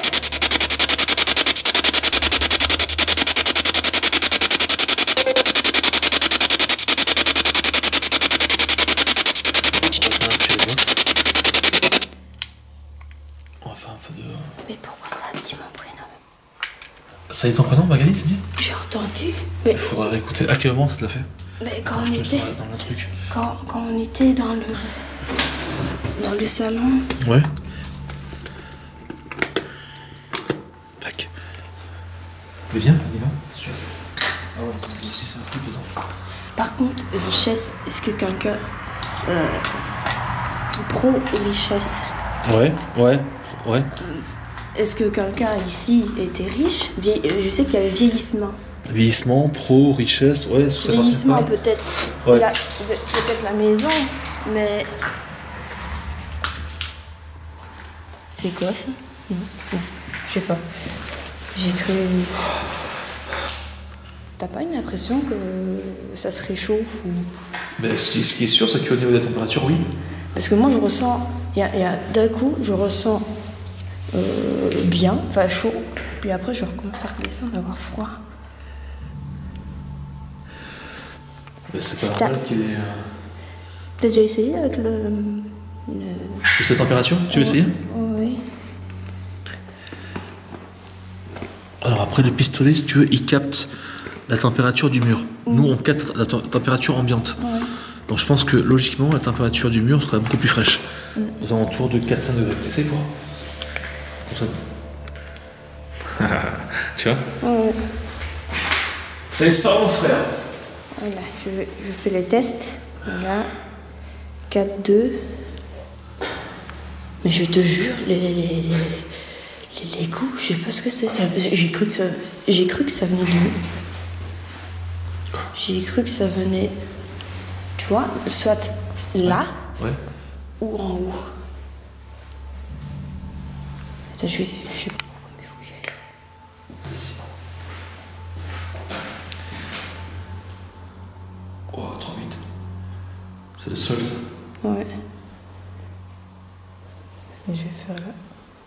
On va faire un peu de... Mais pourquoi ça a dit mon prénom? Ça y est ton prénom, Magali, tu dis? J'ai entendu. Mais, Il faudra réécouter. À quel moment ça te l'a fait? mais quand, Je on te était, laisse dans le truc. quand, quand on était dans le, dans le salon, Ouais. Tac. Mais viens, on y va. Sûr. Ah ouais, si ça fout dedans. par contre, richesse, est-ce que quelqu'un. Euh, pro-richesse. Ouais, ouais, ouais. Est-ce que quelqu'un ici était riche? Vie- euh, Je sais qu'il y avait vieillissement. Vieillissement, pro, richesse, ouais, sous ça Vieillissement, participe peut-être Ouais. la, peut-être la maison, mais. C'est quoi ça? Non, non, je sais pas. J'ai cru. T'as pas une impression que ça se réchauffe ou. Mais ce qui, ce qui est sûr, c'est qu'au niveau de la température, oui. Parce que moi je ressens. Il y a, il y a- d'un coup, je ressens euh, bien, enfin chaud, puis après je recommence à redescendre, avoir froid. Mais c'est pas T'as- normal qu'il y ait. euh, T'as déjà essayé avec le. le... cette température, tu veux essayer? Oui. Alors après, le pistolet, si tu veux, il capte la température du mur. Nous, on capte la tem- température ambiante. Ouais. Donc je pense que logiquement, la température du mur sera beaucoup plus fraîche. Aux alentours de quatre à cinq degrés. Essaye pour. Comme ça. Tu vois? Ouais. C'est l'expérience, frère. Voilà, je, je fais le test. Voilà. quatre deux. Mais je te jure, les, les, les, les, les coups, je sais pas ce que c'est. Ça- J'ai cru que ça, j'ai cru que ça venait d'où? J'ai cru que ça venait, tu vois, soit là Ouais. ou en haut. Attends, je, vais, je sais pas pourquoi, mais il faut que j'y aille. Oh, trop vite. C'est le sol, ça. Ouais. Et je vais faire là.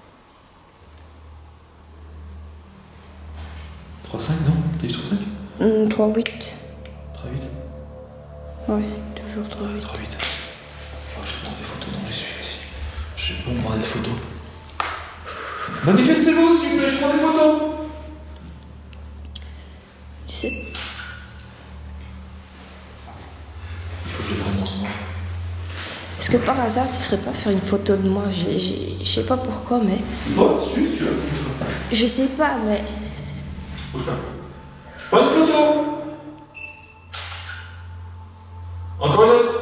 trois cinq, non? T'as eu trois cinq? Hum, trois huit. trois huit? Ouais, toujours trois huit. trois huit. Oh, je prends des photos dont j'y suis ici. Je vais bombarder de photos. Manifestez-vous, s'il vous plaît, je prends des photos. Tu sais, Il faut que je les prenne moi. est-ce que par hasard tu serais pas faire une photo de moi? J'ai- j'ai- Je sais pas pourquoi, mais. Va, si tu veux, si tu veux. Bouge pas. Je sais pas, mais. Bouge pas. Je prends une photo. Encore une autre.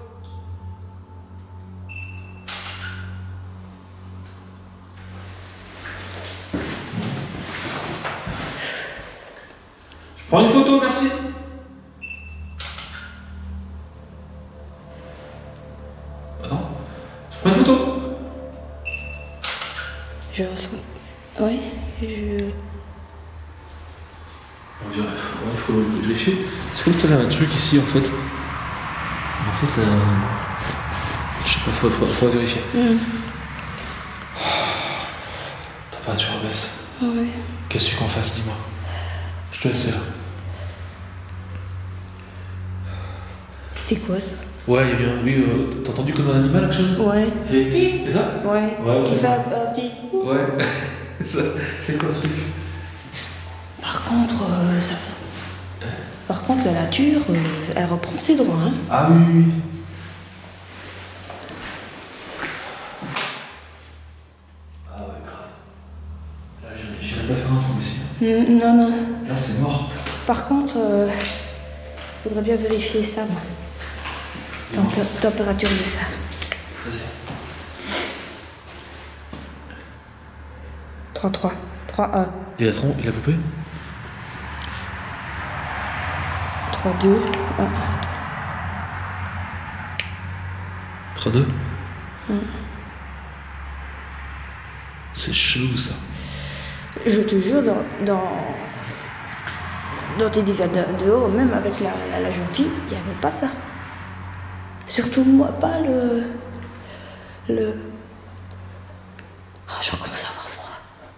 Je prends une photo, merci. Attends. Je prends une photo. Je ressens. Ouais, je. On verra, ouais, il faut le vérifier. C'est comme si t'avais un truc ici en fait. En fait, là. Je sais pas, faut, faut, faut vérifier. Mm. Température baisse. Ouais. Qu'est-ce que tu qu'on fasse, dis-moi. Je te laisse faire. C'était quoi ça? Ouais, il y a eu un bruit. Euh, T'as entendu comme un animal, quelque chose? Ouais. Il y avait qui? C'est ça? Ouais. Ouais, ouais. Qui fait un, un petit. Ouais. C'est quoi ce truc? Par contre, euh, ça... Par contre, la nature, euh, elle reprend ses droits. Hein. Ah oui, oui, oui. Ah ouais, grave. Là, j'irais pas faire un trou ici. Mm, non, non. Là, c'est mort. Par contre, euh, faudrait bien vérifier ça. Moi. Tempé- température de ça. Vas-y. trois trois. trois un. Et la tronc, il a coupé? trois deux. un. trois deux? Mm. C'est chelou ça. Je te jure, dans, dans, dans tes divers de, de haut, même avec la, la, la jeune fille, il n'y avait pas ça. Surtout moi, pas le... Le... Oh, je recommence à avoir froid.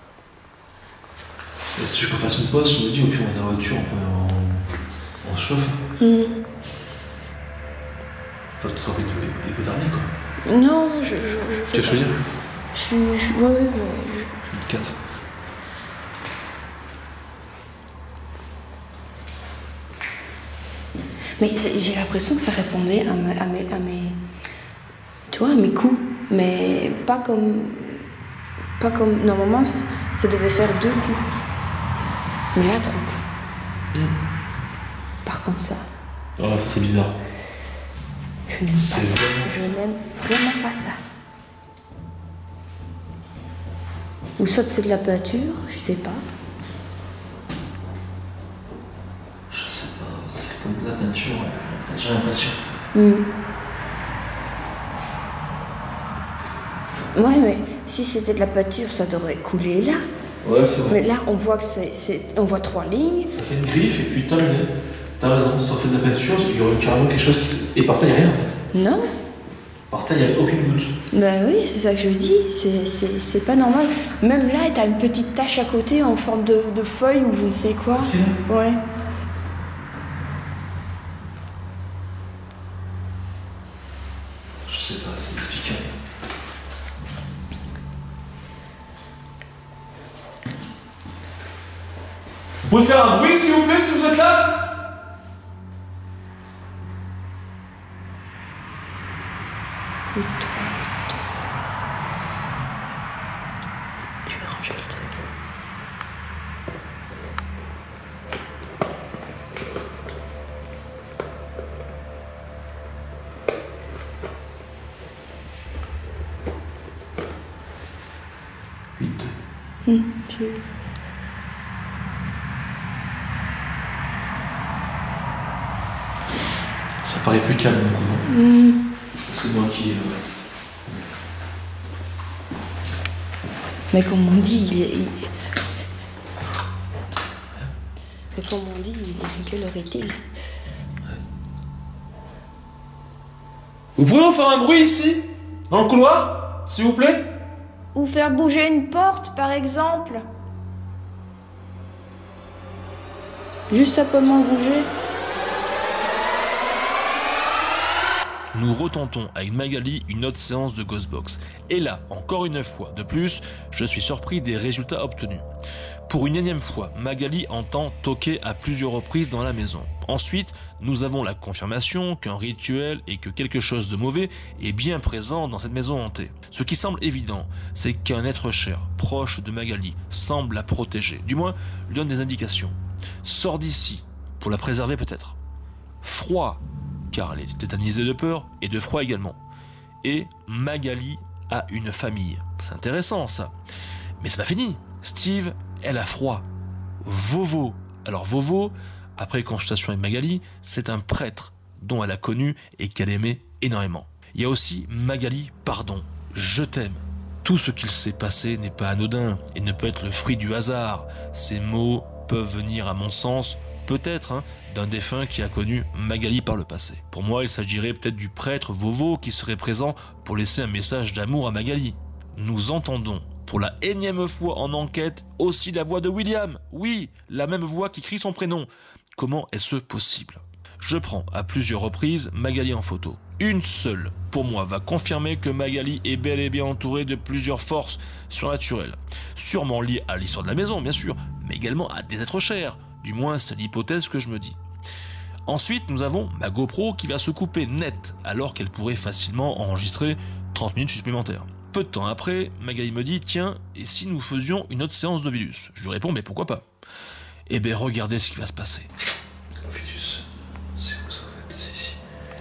Et si tu veux qu'on fasse une pause, je me dis, au pire on est dans la voiture, on peut en, en chauffe. Mm. Pas tout sortir de l'hypothermie quoi. Non, je, je, je fais Tu veux choisir? Je suis... Je suis... Ouais, ouais, mais... Je... quatre. Mais j'ai l'impression que ça répondait à mes, à mes, à mes, tu vois, à mes coups, mais pas comme, pas comme normalement ça, ça devait faire deux coups, mais là trois coups. Mm. Par contre ça, Oh, ça c'est bizarre. je n'aime pas C'est ça. vraiment- Je n'aime vraiment pas ça. Ou soit c'est de la peinture, je sais pas. Je sais pas, c'est comme de la peinture, ouais. J'ai l'impression. Mm. Ouais, mais si c'était de la peinture, ça devrait couler là. Ouais, c'est vrai. Mais là, on voit que c'est, c'est, on voit trois lignes. Ça fait une griffe et puis terminé. T'as raison, ça fait de la peinture, il y aurait carrément quelque chose qui. Te... Et par terre, il n'y a rien en fait. Non. Par terre, il n'y a aucune goutte. Ben oui, c'est ça que je dis. C'est, c'est, c'est pas normal. Même là, t'as une petite tache à côté en forme de, de feuille ou je ne sais quoi. Ici, là? Ouais. Je sais pas, c'est inexplicable. Vous pouvez faire un bruit s'il vous plaît si vous êtes là? Les toilettes. Je vais ranger le truc. huit. Hum, je- Ça paraît plus calme maintenant. hum. C'est moi qui. Euh... Mais comme on dit, il est. il- Mais comme on dit, il est quelle heure est-il? Vous pouvez en faire un bruit ici? Dans le couloir? S'il vous plaît? Ou faire bouger une porte, par exemple. Juste simplement bouger. Nous retentons avec Magali une autre séance de Ghostbox. Et là, encore une fois de plus, je suis surpris des résultats obtenus. Pour une énième fois, Magali entend toquer à plusieurs reprises dans la maison. Ensuite, nous avons la confirmation qu'un rituel et que quelque chose de mauvais est bien présent dans cette maison hantée. Ce qui semble évident, c'est qu'un être cher, proche de Magali, semble la protéger. Du moins, lui donne des indications. Sors d'ici, pour la préserver peut-être. Froid, car elle est tétanisée de peur et de froid également. Et Magali a une famille. C'est intéressant ça. Mais c'est pas fini. Steve, elle a froid. Vovo. Alors Vovo, après consultation avec Magali, c'est un prêtre dont elle a connu et qu'elle aimait énormément. Il y a aussi Magali, pardon, je t'aime. Tout ce qu'il s'est passé n'est pas anodin et ne peut être le fruit du hasard. Ces mots peuvent venir à mon sens, peut-être, hein, d'un défunt qui a connu Magali par le passé. Pour moi, il s'agirait peut-être du prêtre Vovo qui serait présent pour laisser un message d'amour à Magali. Nous entendons, pour la énième fois en enquête, aussi la voix de William. Oui, la même voix qui crie son prénom. Comment est-ce possible ? Je prends à plusieurs reprises Magali en photo. Une seule, pour moi, va confirmer que Magali est bel et bien entourée de plusieurs forces surnaturelles. Sûrement liées à l'histoire de la maison, bien sûr, mais également à des êtres chers. Du moins, c'est l'hypothèse que je me dis. Ensuite, nous avons ma GoPro qui va se couper net, alors qu'elle pourrait facilement enregistrer trente minutes supplémentaires. Peu de temps après, Magali me dit « Tiens, et si nous faisions une autre séance d'Ovilus ?» Je lui réponds « Mais pourquoi pas ?» Eh bien, regardez ce qui va se passer. Ovilus, c'est où ça en fait? C'est ici.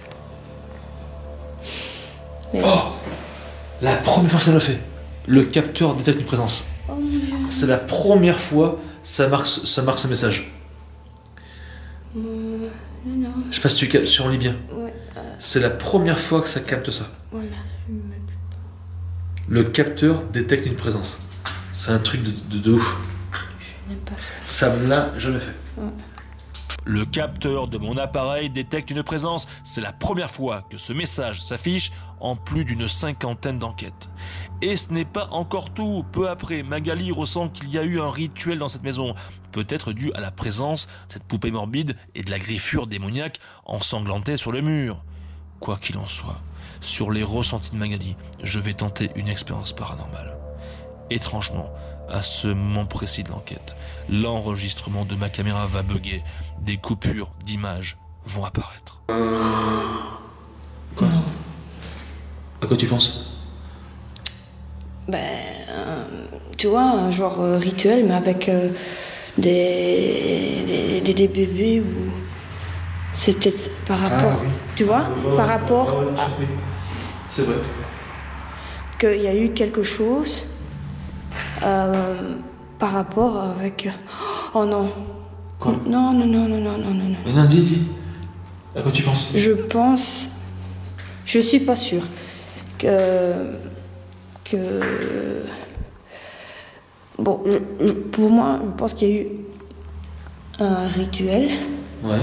Mais... Oh, la première fois que ça le fait. Le capteur détecte une présence. Oh mon Dieu. C'est la première fois ça marque, ça marque ce message. Euh, non, non. Je sais pas si tu captes, si on lit bien. Ouais, euh, C'est la première fois que ça capte ça. voilà. je me- Le capteur détecte une présence. C'est un truc de, de, de ouf. Je n'aime pas ça. Ça me l'a jamais fait. Ouais. Le capteur de mon appareil détecte une présence. C'est la première fois que ce message s'affiche en plus d'une cinquantaine d'enquêtes. Et ce n'est pas encore tout. Peu après, Magali ressent qu'il y a eu un rituel dans cette maison. Peut-être dû à la présence de cette poupée morbide et de la griffure démoniaque ensanglantée sur le mur. Quoi qu'il en soit, sur les ressentis de Magali, je vais tenter une expérience paranormale. Étrangement, à ce moment précis de l'enquête, l'enregistrement de ma caméra va bugger. Des coupures d'images vont apparaître. Quoi? À quoi tu penses? Ben, euh, tu vois, un genre euh, rituel, mais avec euh, des, des, des, des bébés ou... C'est peut-être par rapport, Ah, oui. tu vois, par rapport Ah, oui, c'est vrai. qu'il y a eu quelque chose euh, par rapport avec... Oh non. Quoi? Non, non, non, non, non, non, non, non. Mais non, dis, dis. À quoi tu penses? Je pense... Je suis pas sûre que... que... Bon, je- je- pour moi, je pense qu'il y a eu un rituel. Ouais.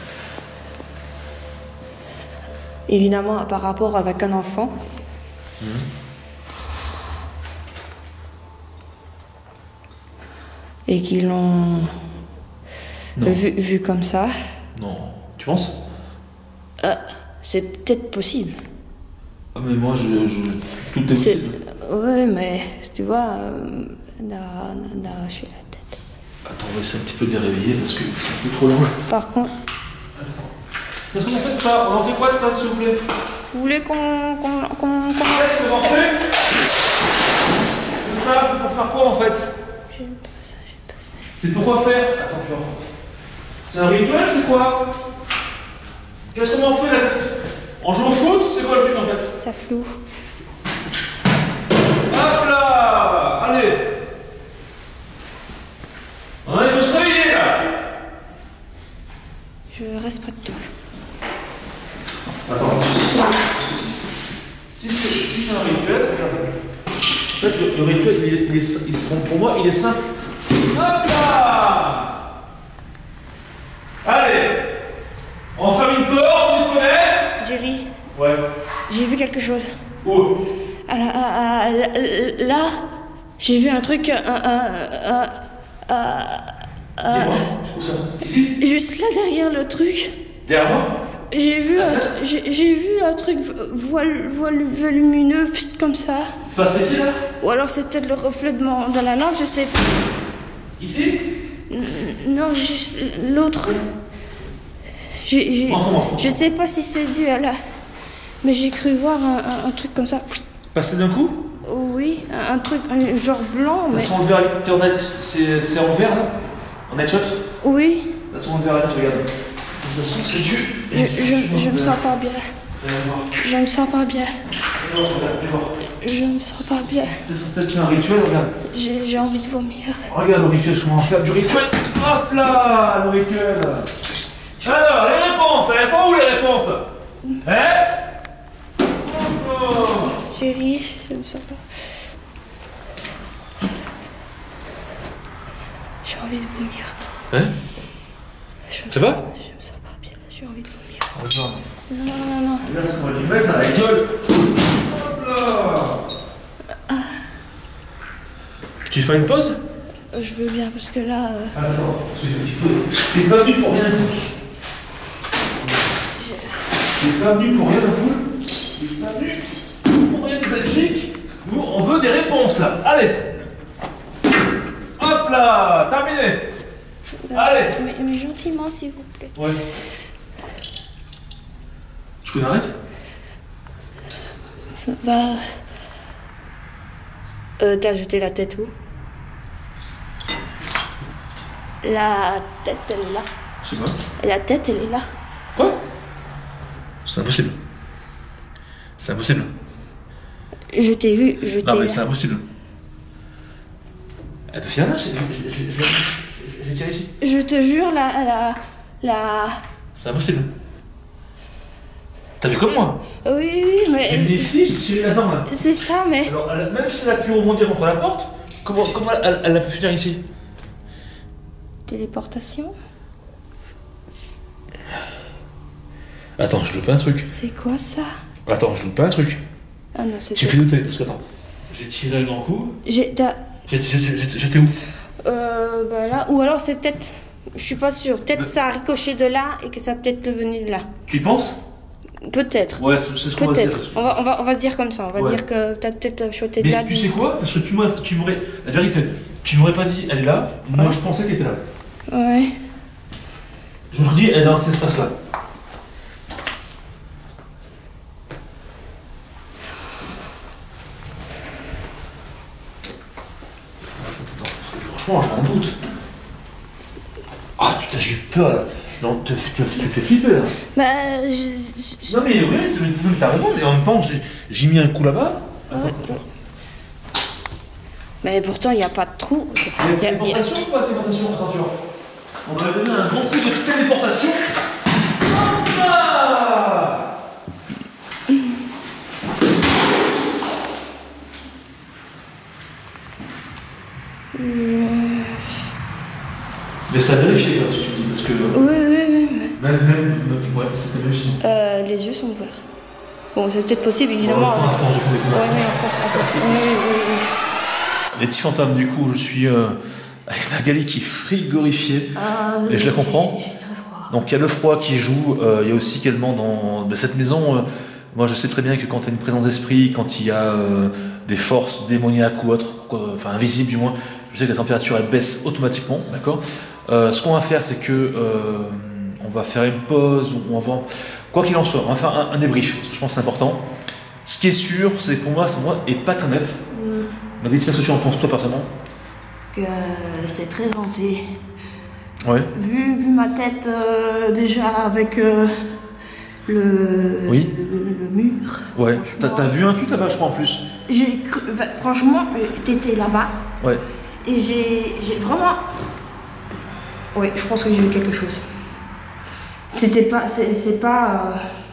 Évidemment, par rapport avec un enfant. Mmh. Et qu'ils l'ont Non. vu, vu comme ça. Non. Tu penses? Euh, c'est peut-être possible. Ah, mais moi, je. je... Tout est C'est... possible. Ouais, mais tu vois, euh, d'ar- d'arracher la tête. Attends, on va essayer un petit peu de les réveiller parce que c'est un peu trop long. Par contre, Qu'est-ce qu'on fait de ça? On en fait quoi de ça, s'il vous plaît? vous voulez qu'on... qu'on, qu'on, qu'on- Qu'est-ce qu'on en fait? Ça, c'est pour faire quoi en fait? J'aime pas ça, j'aime pas ça. C'est pour quoi faire? Attends, tu vois. C'est un rituel, c'est quoi? Qu'est-ce qu'on en fait la tête? On joue au foot? C'est quoi le truc en fait? Ça floue. Hop là! Allez! Ah, il faut se réveiller là! Je reste près de toi. Attends, si c'est si c'est- si c'est un rituel, regarde. En fait, le, le rituel, il est, il est- il- pour- pour moi, il est simple. Hop là! Allez! On ferme une porte, une fenêtre. Jerry, Ouais. j'ai vu quelque chose. Où? Ah, là, ah, ah, là, là, j'ai vu un truc... un- un- un- un- Dis-moi. Où ça? Ici? juste là derrière le truc. Derrière moi? J'ai vu, un tr- j'ai, j'ai vu un truc voile, voile volumineux, pfft, comme ça. Passe ici là? Ou alors c'est peut-être le reflet de, mon, de la lampe, je sais pas. Ici? Non, juste l'autre. J'ai, j'ai, Montre-moi. je sais pas si c'est dû à la... Mais j'ai cru voir un, un- un truc comme ça. Passer d'un coup? Oui, un, un truc un genre blanc, De mais... toute façon, on le verra avec internet, c'est c'est en vert là? En headshot? De Oui, toute façon, on le verra là, regarde. Ça se trouve, c'est du. je, je, je me sens pas bien. Viens voir. Je me sens pas bien. Viens voir, regarde, viens voir. Je me sens pas bien. Peut-être c'est un rituel, regarde. J'ai, j'ai envie de vomir. Regarde le rituel, comment on va faire du rituel. Hop là, le rituel. Alors, les réponses, elles sont où les réponses? Hein? Oh. Chérie, je me sens pas... J'ai envie de vomir. Hein? Je me Ça sens- va? Je me sens pas bien, j'ai envie de vomir. Regarde. Non, non, non, non. Regarde ce qu'on va lui mettre à la gueule. Hop là. Tu fais une pause? Euh, Je veux bien parce que là. euh, Attends, il faut. T'es pas venu pour rien. T'es pas venu pour rien, la poule. T'es pas venu pour rien de Belgique. Nous, on veut des réponses là. Allez. Hop là, terminé. Allez. Mais, mais gentiment, s'il vous plaît. Ouais. Tu veux qu'on arrête? Bah. Euh, t'as jeté la tête où? La tête, elle est là. Je sais pas. La tête, elle est là. Quoi? C'est impossible. C'est impossible. Je t'ai vu, je t'ai. Non, mais c'est impossible. Eh ben, viens là, j'ai j'ai- j'ai- j'ai- j'ai tiré ici. Je te jure, la. La. La. C'est impossible. T'as vu comme moi? Oui, oui, J'ai mis mais. ici, j'ai tiré là-dedans là. C'est ça, mais. Alors, elle a- même si elle a pu rebondir contre la porte, comment, comment elle, elle a pu finir ici? Téléportation? Attends, je loupe pas un truc. C'est quoi ça? Attends, je loupe pas un truc. Ah non, c'est. Tu me fais douter, parce que attends. J'ai tiré un grand coup. J'ai. t'as- J'étais- J'étais j'étais où? Euh. Bah là. Ou alors c'est peut-être. Je suis pas sûre. Peut-être ça a ricoché de là et que ça a peut-être le venu de là. Tu penses? Peut-être. Ouais, c'est ce qu'on va se dire. Peut-être. On va, on, va, on va se dire comme ça. On va Ouais. dire que t'as peut-être choté de là. Mais tu du- sais quoi? Parce que tu m'aurais, tu m'aurais, la vérité, tu m'aurais pas dit elle est là, moi Ouais. je pensais qu'elle était là. Ouais. Je me dis elle est dans cet espace-là. Franchement, j'ai un doute. Ah putain, j'ai eu peur là. Non, tu, tu, tu me fais flipper là. Bah. je- je- Non mais ouais, c'est- mais t'as raison, mais en même temps, j'ai, j'ai mis un coup là-bas. Attends, Ouais. attends. Mais pourtant, il n'y a pas de trou. Il y a Y a- y a- téléportation ou pas téléportation? Attention. On va donner un grand truc de téléportation. Hop là! Mais ça a vérifié là, ce que tu me dis, parce que Oui, oui, oui. mais- même, même, même- ouais, c'était réussi. Euh, les yeux sont ouverts. Bon, c'est peut-être possible, Bon, évidemment. à force de fou des Ouais, oui, à force, à force. Oui, oui, oui, oui. Les petits fantômes, du coup, je suis euh, avec Magali qui est frigorifiée. Ah, Et je la comprends. J'ai j'ai très froid. Donc il y a le froid qui joue, euh, il y a aussi également dans de cette maison, euh, moi je sais très bien que quand il y a une présence d'esprit, quand il y a euh, des forces démoniaques ou autres, quoi, enfin invisibles du moins, je sais que la température elle baisse automatiquement, d'accord. Euh, Ce qu'on va faire, c'est que euh, on va faire une pause, ou on va voir, quoi qu'il en soit, on va faire un, un débrief, parce que je pense que c'est important. Ce qui est sûr, c'est que pour moi, c'est moi et pas très net. Mm. Magali, qu'est-ce que tu en penses toi personnellement? Que c'est très hanté. Ouais. Vu, vu ma tête euh, déjà avec euh, le, Oui. le, le mur. Ouais. Franchement, T'as t'as vu un truc là-bas, je crois en plus. J'ai cru, enfin, franchement, euh, t'étais là-bas Ouais. et j'ai j'ai vraiment. Oui, je pense que j'ai vu quelque chose. C'était pas. C'est c'est pas.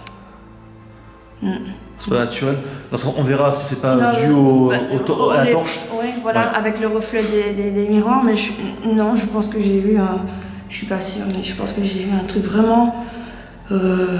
euh, mm. C'est pas naturel. Donc, on verra si c'est pas Non, dû au, bah, au to- à la les- torche. Ouais, voilà, Ouais. avec le reflet des, des, des miroirs, mais je- non, je pense que j'ai vu un. Je suis pas sûre, mais je pense que j'ai vu un truc vraiment. Euh,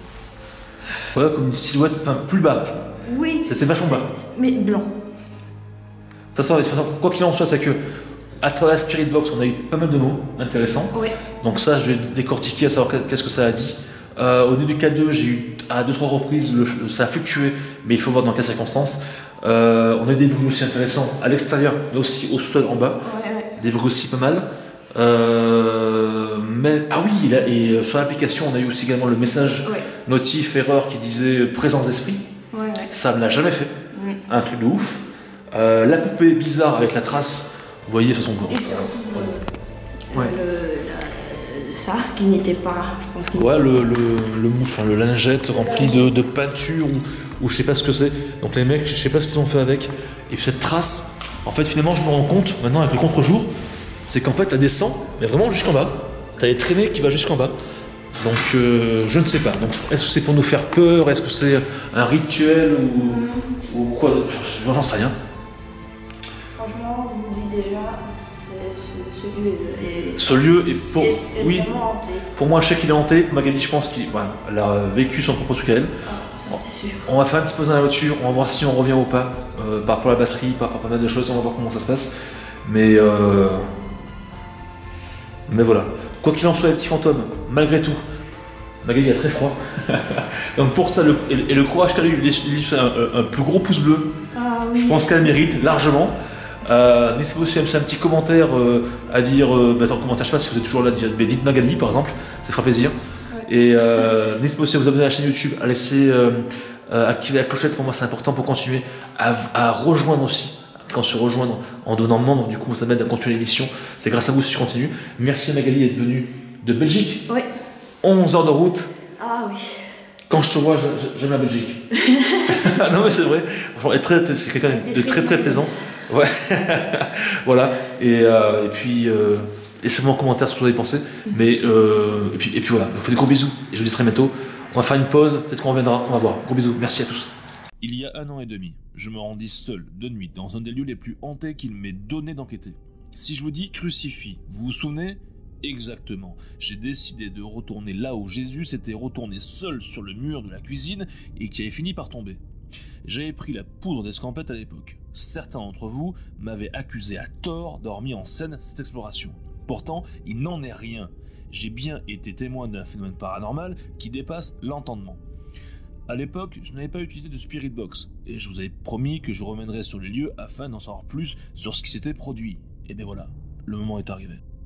Voilà, comme une silhouette, enfin plus bas. De oui. C'était vachement c'est- bas. c'est- Mais blanc. toute façon, de toute façon, quoi qu'il en soit, c'est que à travers Spirit Box, on a eu pas mal de mots intéressants. Oui. Donc ça, je vais décortiquer à savoir qu'est-ce que ça a dit. Euh, au début du K deux, j'ai eu à deux trois reprises, le, le- ça a fluctué, mais il faut voir dans quelles circonstances. Euh, on a eu des bruits aussi intéressants à l'extérieur, mais aussi au sol en bas. Ouais, ouais. Des bruits aussi pas mal. Euh, mais, ah oui, il a- et euh, sur l'application, on a eu aussi également le message Ouais. notif erreur qui disait euh, présence d'esprit. Ouais, ouais. Ça ne l'a jamais fait. Mm. Un truc de ouf. Euh, la poupée bizarre avec la trace. Vous voyez, de toute façon. Et surtout le, Ouais. le- la- ça qui n'était pas, je pense. qu'il- Ouais, le, le, le, mou- enfin, le lingette rempli de, de peinture ou, ou je sais pas ce que c'est. Donc les mecs, je sais pas ce qu'ils ont fait avec. Et puis cette trace, en fait, finalement, je me rends compte maintenant avec le contre-jour, c'est qu'en fait, elle descend, mais vraiment jusqu'en bas. T'as les traînées qui va jusqu'en bas. Donc euh, je ne sais pas. Donc est-ce que c'est pour nous faire peur? Est-ce que c'est un rituel ou, ou quoi? J'en sais rien. Franchement, je vous dis déjà, c'est ce, ce lieu est, Ce lieu est pour, est, est oui, vraiment hanté. pour moi, je sais qu'il est hanté. Magali, je pense qu'elle voilà, elle a vécu son propre truc à elle. Ah, ça c'est sûr. On va faire un petit pause dans la voiture, on va voir si on revient ou pas, euh, par rapport à la batterie, par rapport à pas mal de choses, on va voir comment ça se passe. Mais, euh... mais voilà. Quoi qu'il en soit, les petits fantômes, malgré tout, Magali a très froid. Donc pour ça, le, et, et le courage qu'elle a eu, lui fait un, un, un plus gros pouce bleu. Ah oui. Je pense qu'elle mérite largement. Euh, N'hésitez pas aussi à me faire un petit commentaire euh, à dire, euh, bah, attends, commentaire, je sais pas si vous êtes toujours là, mais dites Magali par exemple, ça fera plaisir. Ouais. Et euh, n'hésitez pas aussi à vous abonner à la chaîne YouTube, à laisser euh, euh, activer la clochette, pour moi c'est important pour continuer à, à rejoindre aussi. Quand se rejoindre en donnant membre, du coup ça m'aide à continuer l'émission. C'est grâce à vous si je continue. Merci à Magali d'être venue de Belgique. Oui. onze heures de route. Ah oui. Quand je te vois, j'aime la Belgique. Non mais c'est vrai. C'est quelqu'un de très très plaisant. Ouais. Voilà. Et, euh, et puis euh, laissez-moi en commentaire ce que vous avez pensé. Mais euh, et puis et puis voilà. Je vous fais des gros bisous. Et je vous dis très bientôt. On va faire une pause. Peut-être qu'on reviendra. On va voir. Gros bisous. Merci à tous. Il y a un an et demi, je me rendis seul, de nuit, dans un des lieux les plus hantés qu'il m'est donné d'enquêter. Si je vous dis crucifix, vous vous souvenez ? Exactement. J'ai décidé de retourner là où Jésus s'était retourné seul sur le mur de la cuisine et qui avait fini par tomber. J'avais pris la poudre d'escampette à l'époque. Certains d'entre vous m'avaient accusé à tort d'avoir mis en scène cette exploration. Pourtant, il n'en est rien. J'ai bien été témoin d'un phénomène paranormal qui dépasse l'entendement. À l'époque, je n'avais pas utilisé de Spirit Box, et je vous avais promis que je reviendrais sur les lieux afin d'en savoir plus sur ce qui s'était produit. Et bien voilà, le moment est arrivé.